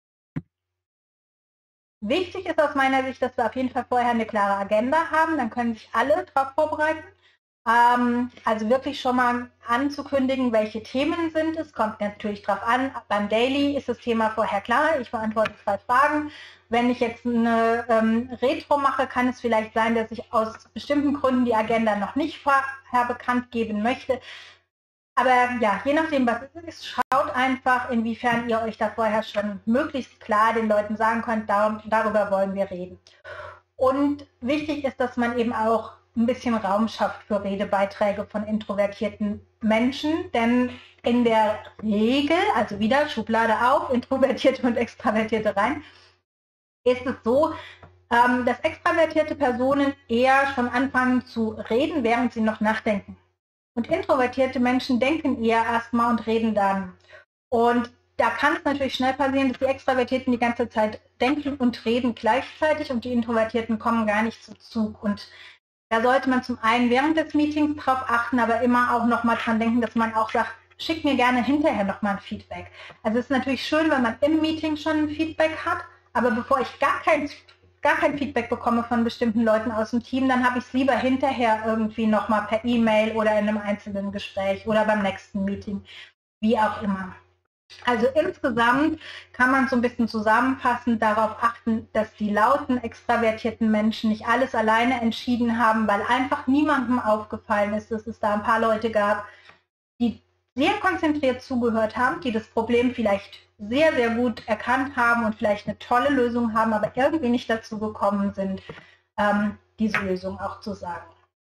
Wichtig ist aus meiner Sicht, dass wir auf jeden Fall vorher eine klare Agenda haben, dann können sich alle darauf vorbereiten. Ähm, also wirklich schon mal anzukündigen, welche Themen sind es, kommt natürlich drauf an. Beim Daily ist das Thema vorher klar, ich beantworte zwei Fragen. Wenn ich jetzt eine ähm, Retro mache, kann es vielleicht sein, dass ich aus bestimmten Gründen die Agenda noch nicht vorher bekannt geben möchte. Aber ja, je nachdem, was es ist, schaut einfach, inwiefern ihr euch da vorher schon möglichst klar den Leuten sagen könnt, darum, darüber wollen wir reden. Und wichtig ist, dass man eben auch ein bisschen Raum schafft für Redebeiträge von introvertierten Menschen, denn in der Regel, also wieder Schublade auf, Introvertierte und Extravertierte rein, ist es so, dass extravertierte Personen eher schon anfangen zu reden, während sie noch nachdenken. Und introvertierte Menschen denken eher erstmal und reden dann. Und da kann es natürlich schnell passieren, dass die Extravertierten die ganze Zeit denken und reden gleichzeitig und die Introvertierten kommen gar nicht zu Zug. Und da sollte man zum einen während des Meetings drauf achten, aber immer auch nochmal dran denken, dass man auch sagt, schickt mir gerne hinterher nochmal ein Feedback. Also es ist natürlich schön, wenn man im Meeting schon ein Feedback hat, aber bevor ich gar kein, gar kein Feedback bekomme von bestimmten Leuten aus dem Team, dann habe ich es lieber hinterher irgendwie nochmal per E-Mail oder in einem einzelnen Gespräch oder beim nächsten Meeting, wie auch immer. Also insgesamt kann man so ein bisschen zusammenfassend darauf achten, dass die lauten, extravertierten Menschen nicht alles alleine entschieden haben, weil einfach niemandem aufgefallen ist, dass es da ein paar Leute gab, die sehr konzentriert zugehört haben, die das Problem vielleicht sehr, sehr gut erkannt haben und vielleicht eine tolle Lösung haben, aber irgendwie nicht dazu gekommen sind, ähm, diese Lösung auch zu sagen.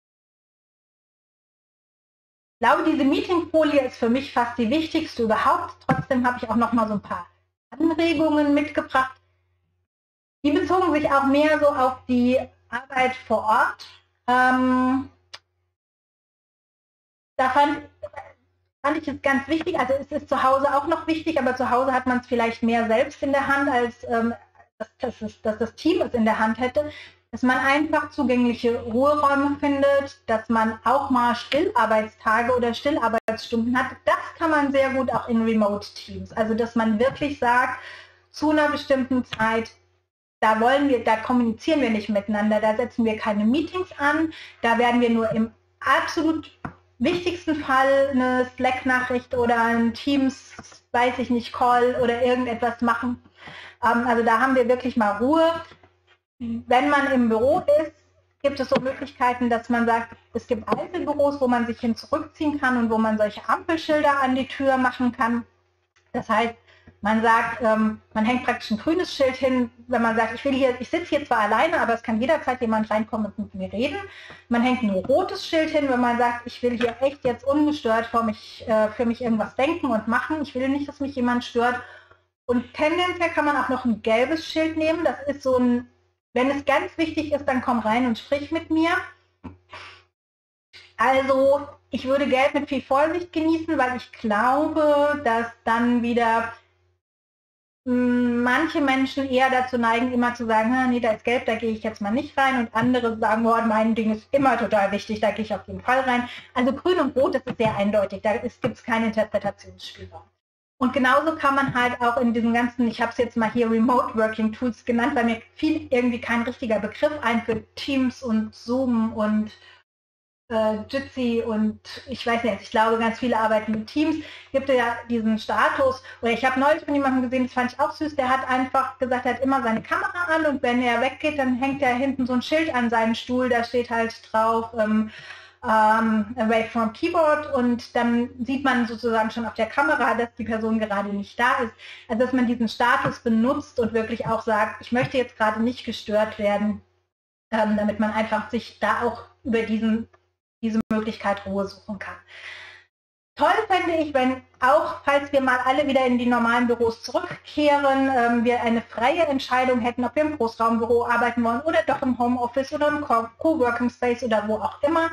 Ich glaube, diese Meetingfolie ist für mich fast die wichtigste überhaupt. Trotzdem habe ich auch noch mal so ein paar Anregungen mitgebracht. Die bezogen sich auch mehr so auf die Arbeit vor Ort. Ähm, da fand, fand ich es ganz wichtig, also es ist zu Hause auch noch wichtig, aber zu Hause hat man es vielleicht mehr selbst in der Hand, als ähm, dass, dass, es, dass das Team es in der Hand hätte. Dass man einfach zugängliche Ruheräume findet, dass man auch mal Stillarbeitstage oder Stillarbeitsstunden hat. Das kann man sehr gut auch in Remote-Teams. Also dass man wirklich sagt, zu einer bestimmten Zeit, da wollen wir, da kommunizieren wir nicht miteinander, da setzen wir keine Meetings an, da werden wir nur im absolut wichtigsten Fall eine Slack-Nachricht oder ein Teams, weiß ich nicht, Call oder irgendetwas machen. Also da haben wir wirklich mal Ruhe. Wenn man im Büro ist, gibt es so Möglichkeiten, dass man sagt, es gibt Einzelbüros, wo man sich hin zurückziehen kann und wo man solche Ampelschilder an die Tür machen kann. Das heißt, man sagt, ähm, man hängt praktisch ein grünes Schild hin, wenn man sagt, ich will hier, ich sitze hier zwar alleine, aber es kann jederzeit jemand reinkommen und mit mir reden. Man hängt ein rotes Schild hin, wenn man sagt, ich will hier echt jetzt ungestört für mich, äh, für mich irgendwas denken und machen. Ich will nicht, dass mich jemand stört. Und tendenziell kann man auch noch ein gelbes Schild nehmen. Das ist so ein, wenn es ganz wichtig ist, dann komm rein und sprich mit mir. Also ich würde Gelb mit viel Vorsicht genießen, weil ich glaube, dass dann wieder manche Menschen eher dazu neigen, immer zu sagen, nee, da ist Gelb, da gehe ich jetzt mal nicht rein, und andere sagen, oh, mein Ding ist immer total wichtig, da gehe ich auf jeden Fall rein. Also Grün und Rot, das ist sehr eindeutig, da gibt es keinen Interpretationsspielraum. Und genauso kann man halt auch in diesem ganzen, ich habe es jetzt mal hier Remote Working Tools genannt, weil mir fiel irgendwie kein richtiger Begriff ein für Teams und Zoom und äh, Jitsi und ich weiß nicht, ich glaube, ganz viele arbeiten mit Teams, gibt es ja diesen Status, oder ich habe neulich von jemandem gesehen, das fand ich auch süß, der hat einfach gesagt, er hat immer seine Kamera an, und wenn er weggeht, dann hängt er hinten so ein Schild an seinen Stuhl, da steht halt drauf, ähm, Um, away from keyboard, und dann sieht man sozusagen schon auf der Kamera, dass die Person gerade nicht da ist. Also dass man diesen Status benutzt und wirklich auch sagt, ich möchte jetzt gerade nicht gestört werden, ähm, damit man einfach sich da auch über diesen, diese Möglichkeit Ruhe suchen kann. Toll fände ich, wenn auch, falls wir mal alle wieder in die normalen Büros zurückkehren, ähm, wir eine freie Entscheidung hätten, ob wir im Großraumbüro arbeiten wollen oder doch im Homeoffice oder im Coworking Space oder wo auch immer.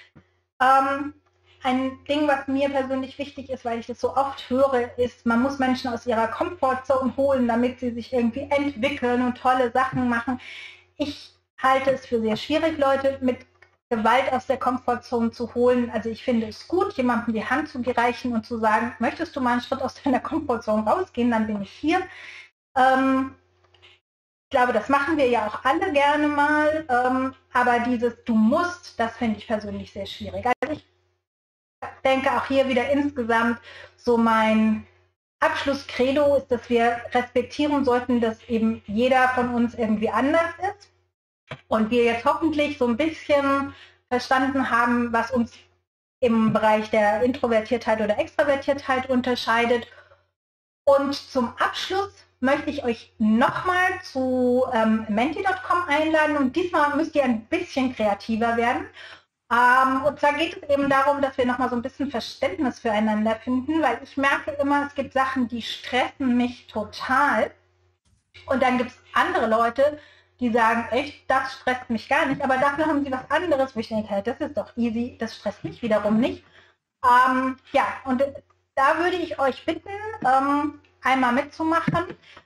Ähm, ein Ding, was mir persönlich wichtig ist, weil ich das so oft höre, ist, man muss Menschen aus ihrer Komfortzone holen, damit sie sich irgendwie entwickeln und tolle Sachen machen. Ich halte es für sehr schwierig, Leute mit Gewalt aus der Komfortzone zu holen. Also ich finde es gut, jemandem die Hand zu reichen und zu sagen, möchtest du mal einen Schritt aus deiner Komfortzone rausgehen, dann bin ich hier. Ähm, Ich glaube, das machen wir ja auch alle gerne mal, ähm, aber dieses Du musst, das finde ich persönlich sehr schwierig. Also ich denke auch hier wieder insgesamt, so mein Abschlusskredo ist, dass wir respektieren sollten, dass eben jeder von uns irgendwie anders ist und wir jetzt hoffentlich so ein bisschen verstanden haben, was uns im Bereich der Introvertiertheit oder Extravertiertheit unterscheidet. Und zum Abschluss möchte ich euch nochmal zu ähm, menti punkt com einladen, und diesmal müsst ihr ein bisschen kreativer werden. Ähm, und zwar geht es eben darum, dass wir nochmal so ein bisschen Verständnis füreinander finden, weil ich merke immer, es gibt Sachen, die stressen mich total, und dann gibt es andere Leute, die sagen, echt, das stresst mich gar nicht, aber dafür haben sie was anderes, wo ich denke, halt, das ist doch easy, das stresst mich wiederum nicht. Ähm, ja, und da würde ich euch bitten, ähm, einmal mitzumachen.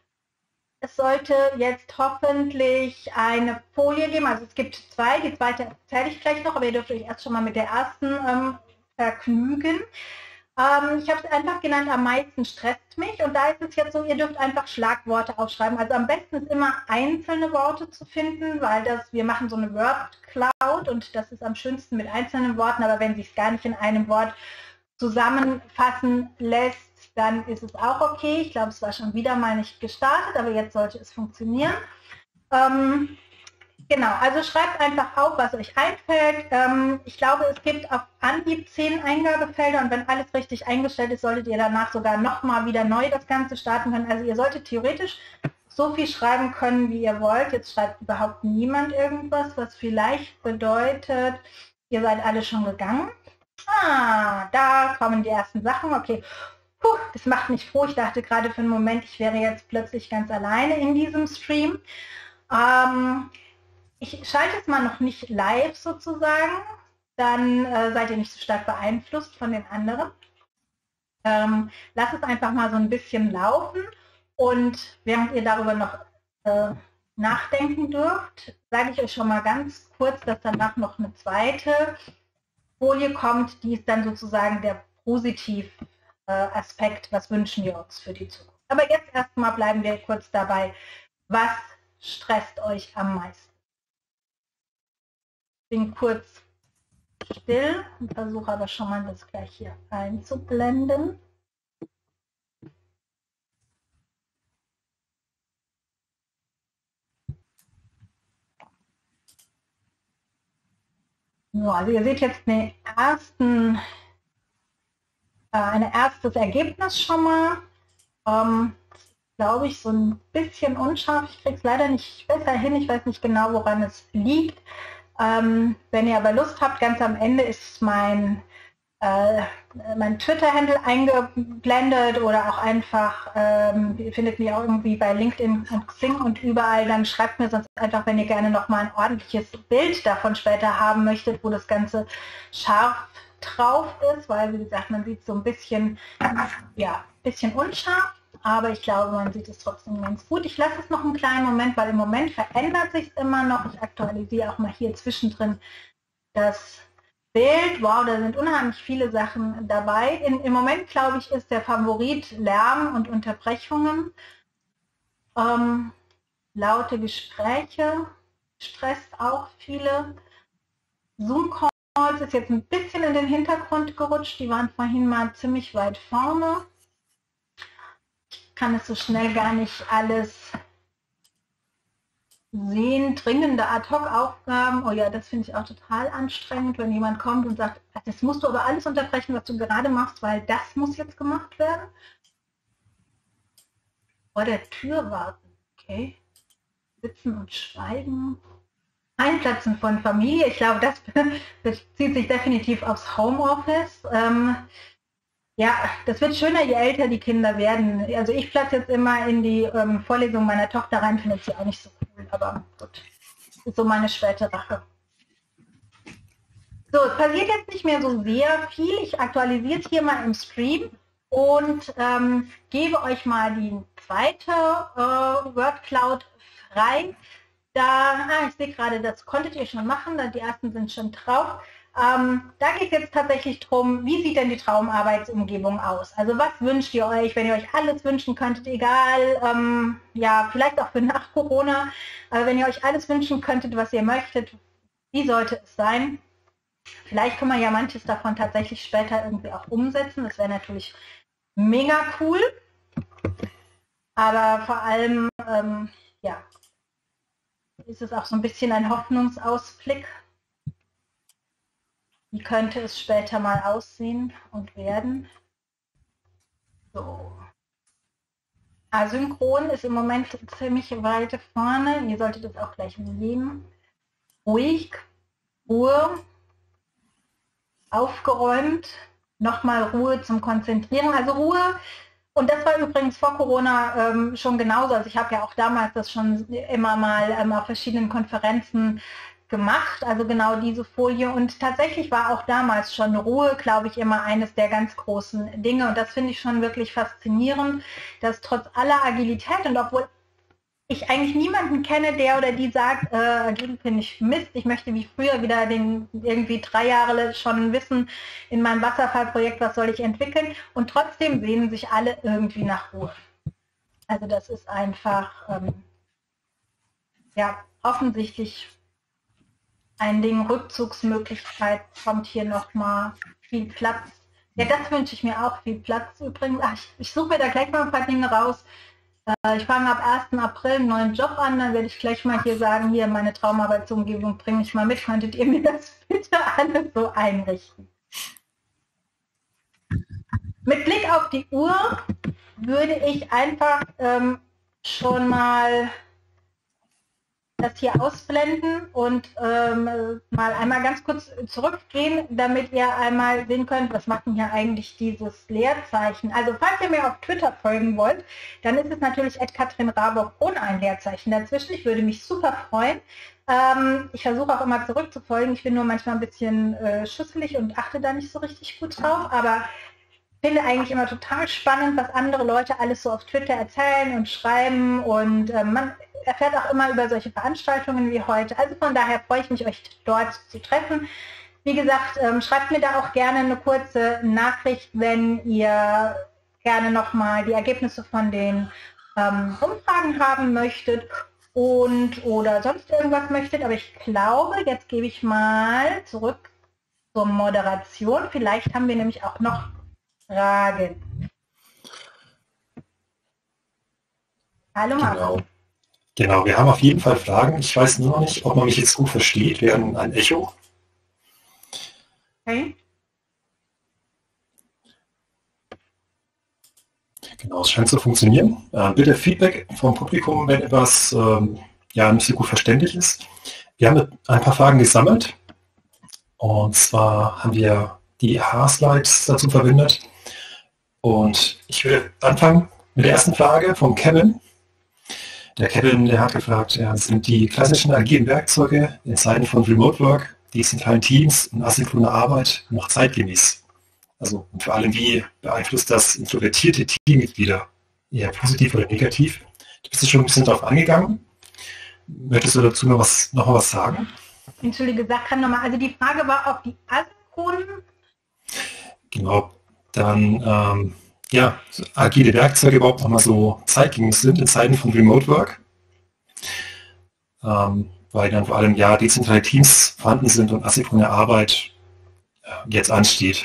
Es sollte jetzt hoffentlich eine Folie geben, also es gibt zwei, die zweite erzähle ich gleich noch, aber ihr dürft euch erst schon mal mit der ersten ähm, vergnügen. Ähm, ich habe es einfach genannt, am meisten stresst mich, und da ist es jetzt so, ihr dürft einfach Schlagworte aufschreiben. Also am besten ist immer einzelne Worte zu finden, weil das, wir machen so eine Word Cloud, und das ist am schönsten mit einzelnen Worten, aber wenn sich es gar nicht in einem Wort zusammenfassen lässt, dann ist es auch okay. Ich glaube, es war schon wieder mal nicht gestartet, aber jetzt sollte es funktionieren. Ähm, genau, also schreibt einfach auf, was euch einfällt. Ähm, ich glaube, es gibt auf Anhieb zehn Eingabefelder, und wenn alles richtig eingestellt ist, solltet ihr danach sogar nochmal wieder neu das Ganze starten können. Also ihr solltet theoretisch so viel schreiben können, wie ihr wollt. Jetzt schreibt überhaupt niemand irgendwas, was vielleicht bedeutet, ihr seid alle schon gegangen. Ah, da kommen die ersten Sachen. Okay, Puh, das macht mich froh. Ich dachte gerade für einen Moment, ich wäre jetzt plötzlich ganz alleine in diesem Stream. Ähm, ich schalte es mal noch nicht live sozusagen. Dann äh, seid ihr nicht so stark beeinflusst von den anderen. Ähm, lasst es einfach mal so ein bisschen laufen. Und während ihr darüber noch äh, nachdenken dürft, sage ich euch schon mal ganz kurz, dass danach noch eine zweite Folie kommt, die ist dann sozusagen der Positiv-Aspekt, was wünschen wir uns für die Zukunft. Aber jetzt erstmal bleiben wir kurz dabei, was stresst euch am meisten? Ich bin kurz still und versuche aber schon mal das gleich hier einzublenden. So, also ihr seht jetzt eine ersten, äh, ein erstes Ergebnis schon mal. Ähm, glaube ich, so ein bisschen unscharf. Ich kriege es leider nicht besser hin. Ich weiß nicht genau, woran es liegt. Ähm, wenn ihr aber Lust habt, ganz am Ende ist mein äh, mein Twitter-Handle eingeblendet oder auch einfach, ähm, ihr findet mich auch irgendwie bei LinkedIn und Xing und überall, dann schreibt mir sonst einfach, wenn ihr gerne nochmal ein ordentliches Bild davon später haben möchtet, wo das Ganze scharf drauf ist, weil wie gesagt, man sieht so ein bisschen, ja, bisschen unscharf, aber ich glaube, man sieht es trotzdem ganz gut. Ich lasse es noch einen kleinen Moment, weil im Moment verändert sich es immer noch. Ich aktualisiere auch mal hier zwischendrin das Bild. Wow, da sind unheimlich viele Sachen dabei. In, Im Moment, glaube ich, ist der Favorit Lärm und Unterbrechungen. Ähm, laute Gespräche stresst auch viele. Zoom-Calls ist jetzt ein bisschen in den Hintergrund gerutscht. Die waren vorhin mal ziemlich weit vorne. Ich kann es so schnell gar nicht alles sehen. Dringende Ad-Hoc-Aufgaben. Oh ja, das finde ich auch total anstrengend, wenn jemand kommt und sagt, das musst du aber alles unterbrechen, was du gerade machst, weil das muss jetzt gemacht werden. Vor der Tür warten. Okay. Sitzen und schweigen. Einplatzen von Familie. Ich glaube, das bezieht sich definitiv aufs Homeoffice. Ähm, ja, das wird schöner, je älter die Kinder werden. Also ich platze jetzt immer in die ähm, Vorlesung meiner Tochter rein, findet sie auch nicht so cool, aber gut. Das ist so meine späte Rache. So, es passiert jetzt nicht mehr so sehr viel. Ich aktualisiere es hier mal im Stream und ähm, gebe euch mal die zweite äh, WordCloud frei. Da, ah, ich sehe gerade, das konntet ihr schon machen, die ersten sind schon drauf. Ähm, da geht es jetzt tatsächlich darum, wie sieht denn die Traumarbeitsumgebung aus? Also was wünscht ihr euch, wenn ihr euch alles wünschen könntet, egal, ähm, ja, vielleicht auch für nach Corona, aber wenn ihr euch alles wünschen könntet, was ihr möchtet, wie sollte es sein? Vielleicht kann man ja manches davon tatsächlich später irgendwie auch umsetzen, das wäre natürlich mega cool, aber vor allem, ähm, ja, ist es auch so ein bisschen ein Hoffnungsausblick. Wie könnte es später mal aussehen und werden? So. Asynchron ist im Moment ziemlich weit vorne. Ihr solltet es auch gleich sehen. Ruhig, Ruhe, aufgeräumt, nochmal Ruhe zum Konzentrieren. Also Ruhe. Und das war übrigens vor Corona ähm, schon genauso. Also ich habe ja auch damals das schon immer mal ähm, auf verschiedenen Konferenzen gemacht, also genau diese Folie. Und tatsächlich war auch damals schon Ruhe, glaube ich, immer eines der ganz großen Dinge. Und das finde ich schon wirklich faszinierend, dass trotz aller Agilität und obwohl ich eigentlich niemanden kenne, der oder die sagt, äh, agil finde ich Mist, ich möchte wie früher wieder den irgendwie drei Jahre schon wissen in meinem Wasserfallprojekt, was soll ich entwickeln, und trotzdem sehnen sich alle irgendwie nach Ruhe. Also das ist einfach ähm, ja offensichtlich ein Ding. Rückzugsmöglichkeit kommt hier nochmal, viel Platz. Ja, das wünsche ich mir auch, viel Platz übrigens. Ach, ich, ich suche mir da gleich mal ein paar Dinge raus. Ich fange ab ersten April einen neuen Job an, dann werde ich gleich mal hier sagen, hier meine Traumarbeitsumgebung bringe ich mal mit, könntet ihr mir das bitte alles so einrichten. Mit Blick auf die Uhr würde ich einfach ähm, schon mal das hier ausblenden und ähm, mal einmal ganz kurz zurückgehen, damit ihr einmal sehen könnt, was macht denn hier eigentlich dieses Leerzeichen. Also falls ihr mir auf Twitter folgen wollt, dann ist es natürlich at Katrin Rabock ohne ein Leerzeichen dazwischen. Ich würde mich super freuen. Ähm, ich versuche auch immer zurückzufolgen. Ich bin nur manchmal ein bisschen äh, schusselig und achte da nicht so richtig gut drauf, aber ich finde eigentlich immer total spannend, was andere Leute alles so auf Twitter erzählen und schreiben, und äh, man erfährt auch immer über solche Veranstaltungen wie heute. Also von daher freue ich mich, euch dort zu treffen. Wie gesagt, ähm, schreibt mir da auch gerne eine kurze Nachricht, wenn ihr gerne nochmal die Ergebnisse von den ähm, Umfragen haben möchtet und oder sonst irgendwas möchtet. Aber ich glaube, jetzt gebe ich mal zurück zur Moderation. Vielleicht haben wir nämlich auch noch Fragen. Hallo Marco. Genau. Genau, wir haben auf jeden Fall Fragen. Ich weiß nur noch nicht, ob man mich jetzt gut versteht. Wir haben ein Echo. Okay. Genau, es scheint zu funktionieren. Äh, bitte Feedback vom Publikum, wenn etwas ähm, ja, nicht so gut verständlich ist. Wir haben ein paar Fragen gesammelt. Und zwar haben wir die H-Slides dazu verwendet. Und ich will anfangen mit der ersten Frage von Kevin. Der Kevin, der hat gefragt, ja, sind die klassischen agilen Werkzeuge in Zeiten von Remote Work, dezentralen Teams und asynchroner Arbeit noch zeitgemäß? Also und vor allem, wie beeinflusst das introvertierte Teammitglieder? Eher positiv oder negativ? Du bist schon ein bisschen darauf angegangen. Möchtest du dazu noch was, noch mal was sagen? Entschuldige, sag gerade nochmal. Also die Frage war, ob die asynchronen... Genau, dann ähm, ja, so agile Werkzeuge überhaupt nochmal so zeitgemäß sind in Zeiten von Remote Work. Ähm, weil dann vor allem ja dezentrale Teams vorhanden sind und asynchrone Arbeit äh, jetzt ansteht.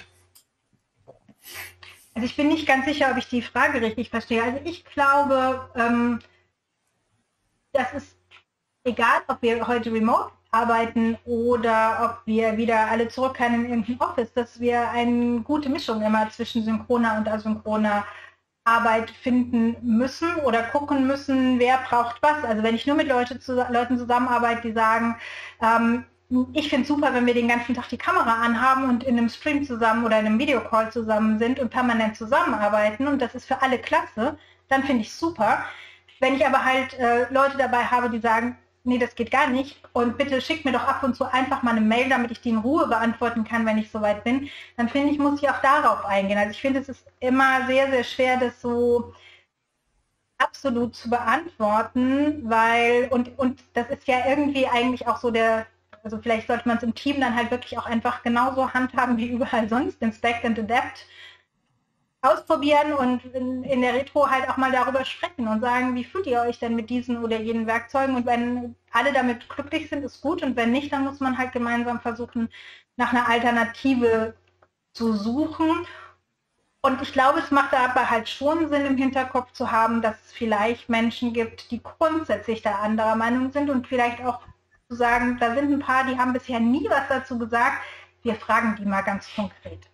Also ich bin nicht ganz sicher, ob ich die Frage richtig verstehe. Also ich glaube, ähm, das ist egal, ob wir heute remote arbeiten oder ob wir wieder alle zurückkehren in irgendein Office, dass wir eine gute Mischung immer zwischen synchroner und asynchroner Arbeit finden müssen oder gucken müssen, wer braucht was. Also wenn ich nur mit Leute, zu, Leuten zusammenarbeite, die sagen, ähm, ich finde es super, wenn wir den ganzen Tag die Kamera anhaben und in einem Stream zusammen oder in einem Videocall zusammen sind und permanent zusammenarbeiten und das ist für alle klasse, dann finde ich es super. Wenn ich aber halt äh, Leute dabei habe, die sagen, nee, das geht gar nicht und bitte schickt mir doch ab und zu einfach mal eine Mail, damit ich die in Ruhe beantworten kann, wenn ich soweit bin, dann finde ich, muss ich auch darauf eingehen. Also ich finde, es ist immer sehr, sehr schwer, das so absolut zu beantworten, weil, und, und das ist ja irgendwie eigentlich auch so der, also vielleicht sollte man es im Team dann halt wirklich auch einfach genauso handhaben wie überall sonst, Inspect and Adapt, ausprobieren und in, in der Retro halt auch mal darüber sprechen und sagen, wie fühlt ihr euch denn mit diesen oder jenen Werkzeugen und wenn alle damit glücklich sind, ist gut und wenn nicht, dann muss man halt gemeinsam versuchen, nach einer Alternative zu suchen und ich glaube, es macht dabei halt schon Sinn im Hinterkopf zu haben, dass es vielleicht Menschen gibt, die grundsätzlich da anderer Meinung sind und vielleicht auch zu sagen, da sind ein paar, die haben bisher nie was dazu gesagt, wir fragen die mal ganz konkret.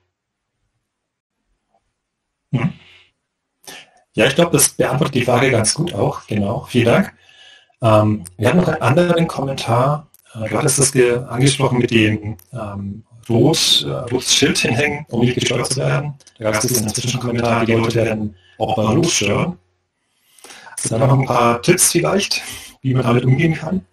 Ja, ich glaube, das beantwortet die Frage ganz gut auch. Genau, vielen Dank. Ähm, wir haben noch einen anderen Kommentar. Äh, du hattest das angesprochen mit dem ähm, Rot, äh, rotes Schild hinhängen, um nicht gestört zu werden. Da gab es einen Zwischenkommentar, die Leute werden auch bei Rot stören. Hast du da noch ein paar Tipps vielleicht, wie man damit umgehen kann?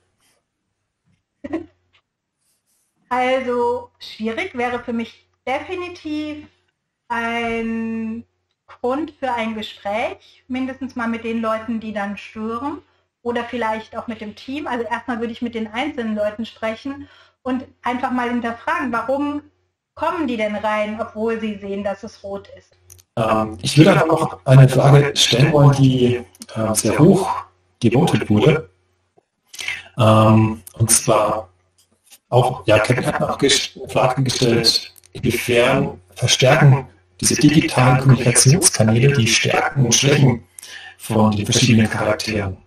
Also schwierig wäre für mich definitiv ein Grund für ein Gespräch, mindestens mal mit den Leuten, die dann stören oder vielleicht auch mit dem Team. Also erstmal würde ich mit den einzelnen Leuten sprechen und einfach mal hinterfragen, warum kommen die denn rein, obwohl sie sehen, dass es rot ist. Ähm, ich würde einfach noch eine Frage stellen wollen, die äh, sehr hoch gewotet wurde. Ähm, und zwar auch, ja, Kevin hat noch Fragen gestellt, inwiefern verstärken diese digitalen Kommunikationskanäle die Stärken und Schwächen von den verschiedenen Charakteren?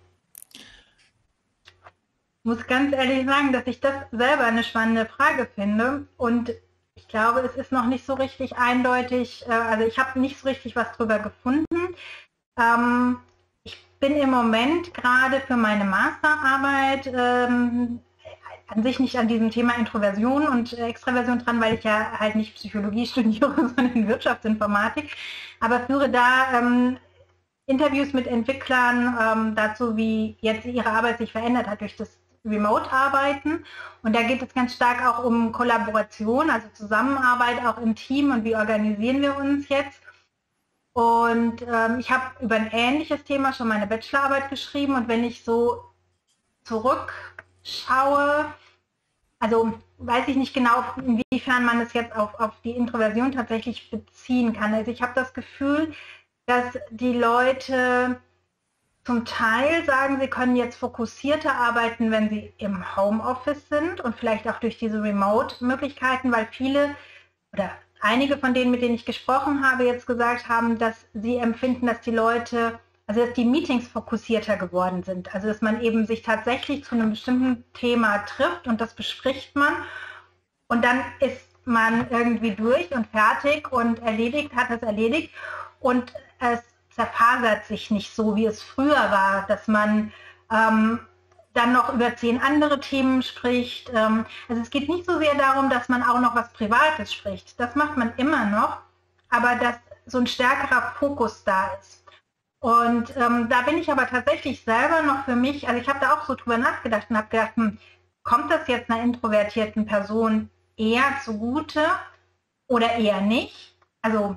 Ich muss ganz ehrlich sagen, dass ich das selber eine spannende Frage finde und ich glaube, es ist noch nicht so richtig eindeutig, also ich habe nicht so richtig was drüber gefunden. Ähm, ich bin im Moment gerade für meine Masterarbeit ähm, an sich nicht an diesem Thema Introversion und Extraversion dran, weil ich ja halt nicht Psychologie studiere, sondern Wirtschaftsinformatik, aber führe da ähm, Interviews mit Entwicklern ähm, dazu, wie jetzt ihre Arbeit sich verändert hat durch das Remote-Arbeiten. Und da geht es ganz stark auch um Kollaboration, also Zusammenarbeit auch im Team und wie organisieren wir uns jetzt. Und ähm, ich habe über ein ähnliches Thema schon meine Bachelorarbeit geschrieben und wenn ich so zurückschaue, also weiß ich nicht genau, inwiefern man es jetzt auf, auf die Introversion tatsächlich beziehen kann. Also ich habe das Gefühl, dass die Leute zum Teil sagen, sie können jetzt fokussierter arbeiten, wenn sie im Homeoffice sind und vielleicht auch durch diese Remote-Möglichkeiten, weil viele oder einige von denen, mit denen ich gesprochen habe, jetzt gesagt haben, dass sie empfinden, dass die Leute, also dass die Meetings fokussierter geworden sind. Also dass man eben sich tatsächlich zu einem bestimmten Thema trifft und das bespricht man und dann ist man irgendwie durch und fertig und erledigt, hat es erledigt und es zerfasert sich nicht so, wie es früher war, dass man ähm, dann noch über zehn andere Themen spricht. Ähm, also es geht nicht so sehr darum, dass man auch noch was Privates spricht. Das macht man immer noch, aber dass so ein stärkerer Fokus da ist. Und ähm, da bin ich aber tatsächlich selber noch für mich, also ich habe da auch so drüber nachgedacht und habe gedacht, hm, kommt das jetzt einer introvertierten Person eher zugute oder eher nicht? Also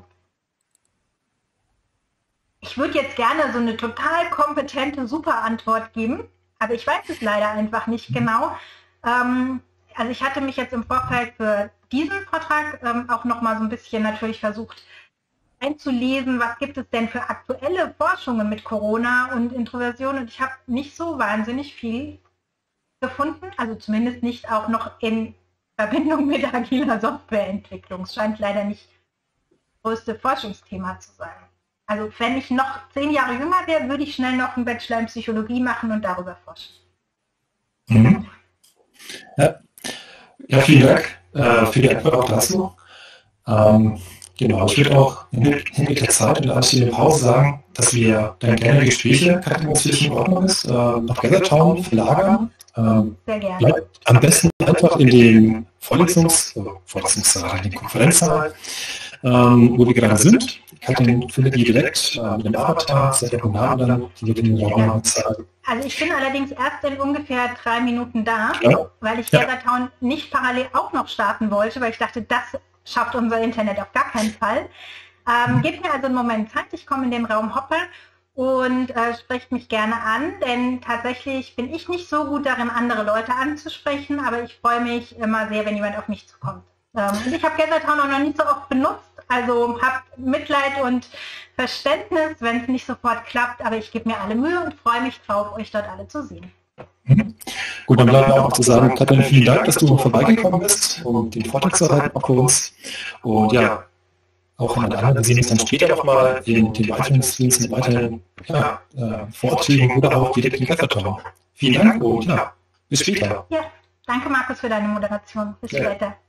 ich würde jetzt gerne so eine total kompetente, super Antwort geben, aber ich weiß es leider einfach nicht genau. Ähm, also ich hatte mich jetzt im Vorfeld für diesen Vortrag ähm, auch nochmal so ein bisschen natürlich versucht einzulesen, was gibt es denn für aktuelle Forschungen mit Corona und Introversion, und ich habe nicht so wahnsinnig viel gefunden, also zumindest nicht auch noch in Verbindung mit agiler Softwareentwicklung. Es scheint leider nicht das größte Forschungsthema zu sein. Also wenn ich noch zehn Jahre jünger wäre, würde ich schnell noch einen Bachelor in Psychologie machen und darüber forschen. Mhm. Ja. ja, vielen Dank äh, für die Antwort auch dazu. Ähm, genau, ich würde auch in Hinblick der Zeit und anstehende Pause sagen, dass wir dann gerne Gespräche, wenn es für dich in Ordnung ist, äh, nach Gathertown verlagern. Ähm, Sehr gerne. Ja, am besten einfach in den Vorlesungs-, äh, Vorlesungssaal, in den Konferenzsaal, ähm, wo wir gerade sind. Katrin findet die direkt äh, mit dem Avatar, seid ihr Namen dann, die wird in den Raum zeigen. Also ich bin allerdings erst in ungefähr drei Minuten da, Ja. weil ich Ja. Gathertown nicht parallel auch noch starten wollte, weil ich dachte, das schafft unser Internet auf gar keinen Fall. Ähm, gebt mir also einen Moment Zeit, ich komme in den Raum Hoppe und äh, sprecht mich gerne an, denn tatsächlich bin ich nicht so gut darin, andere Leute anzusprechen, aber ich freue mich immer sehr, wenn jemand auf mich zukommt. Ähm, und ich habe Gathertown auch noch nicht so oft benutzt, also habt Mitleid und Verständnis, wenn es nicht sofort klappt, aber ich gebe mir alle Mühe und freue mich drauf, euch dort alle zu sehen. Mhm. Gut, dann bleibt mir auch noch zu sagen, Katrin, vielen Dank, dass du vorbeigekommen bist, um den Vortrag zu halten auch für uns. Und ja, auch an alle anderen, wir sehen uns dann später nochmal in den weiteren Streams mit weiteren ja, äh, Vorträgen oder auch direkt in Gathertown. Vielen Dank und ja, bis später. Ja, danke Markus für deine Moderation. Bis Ja. später.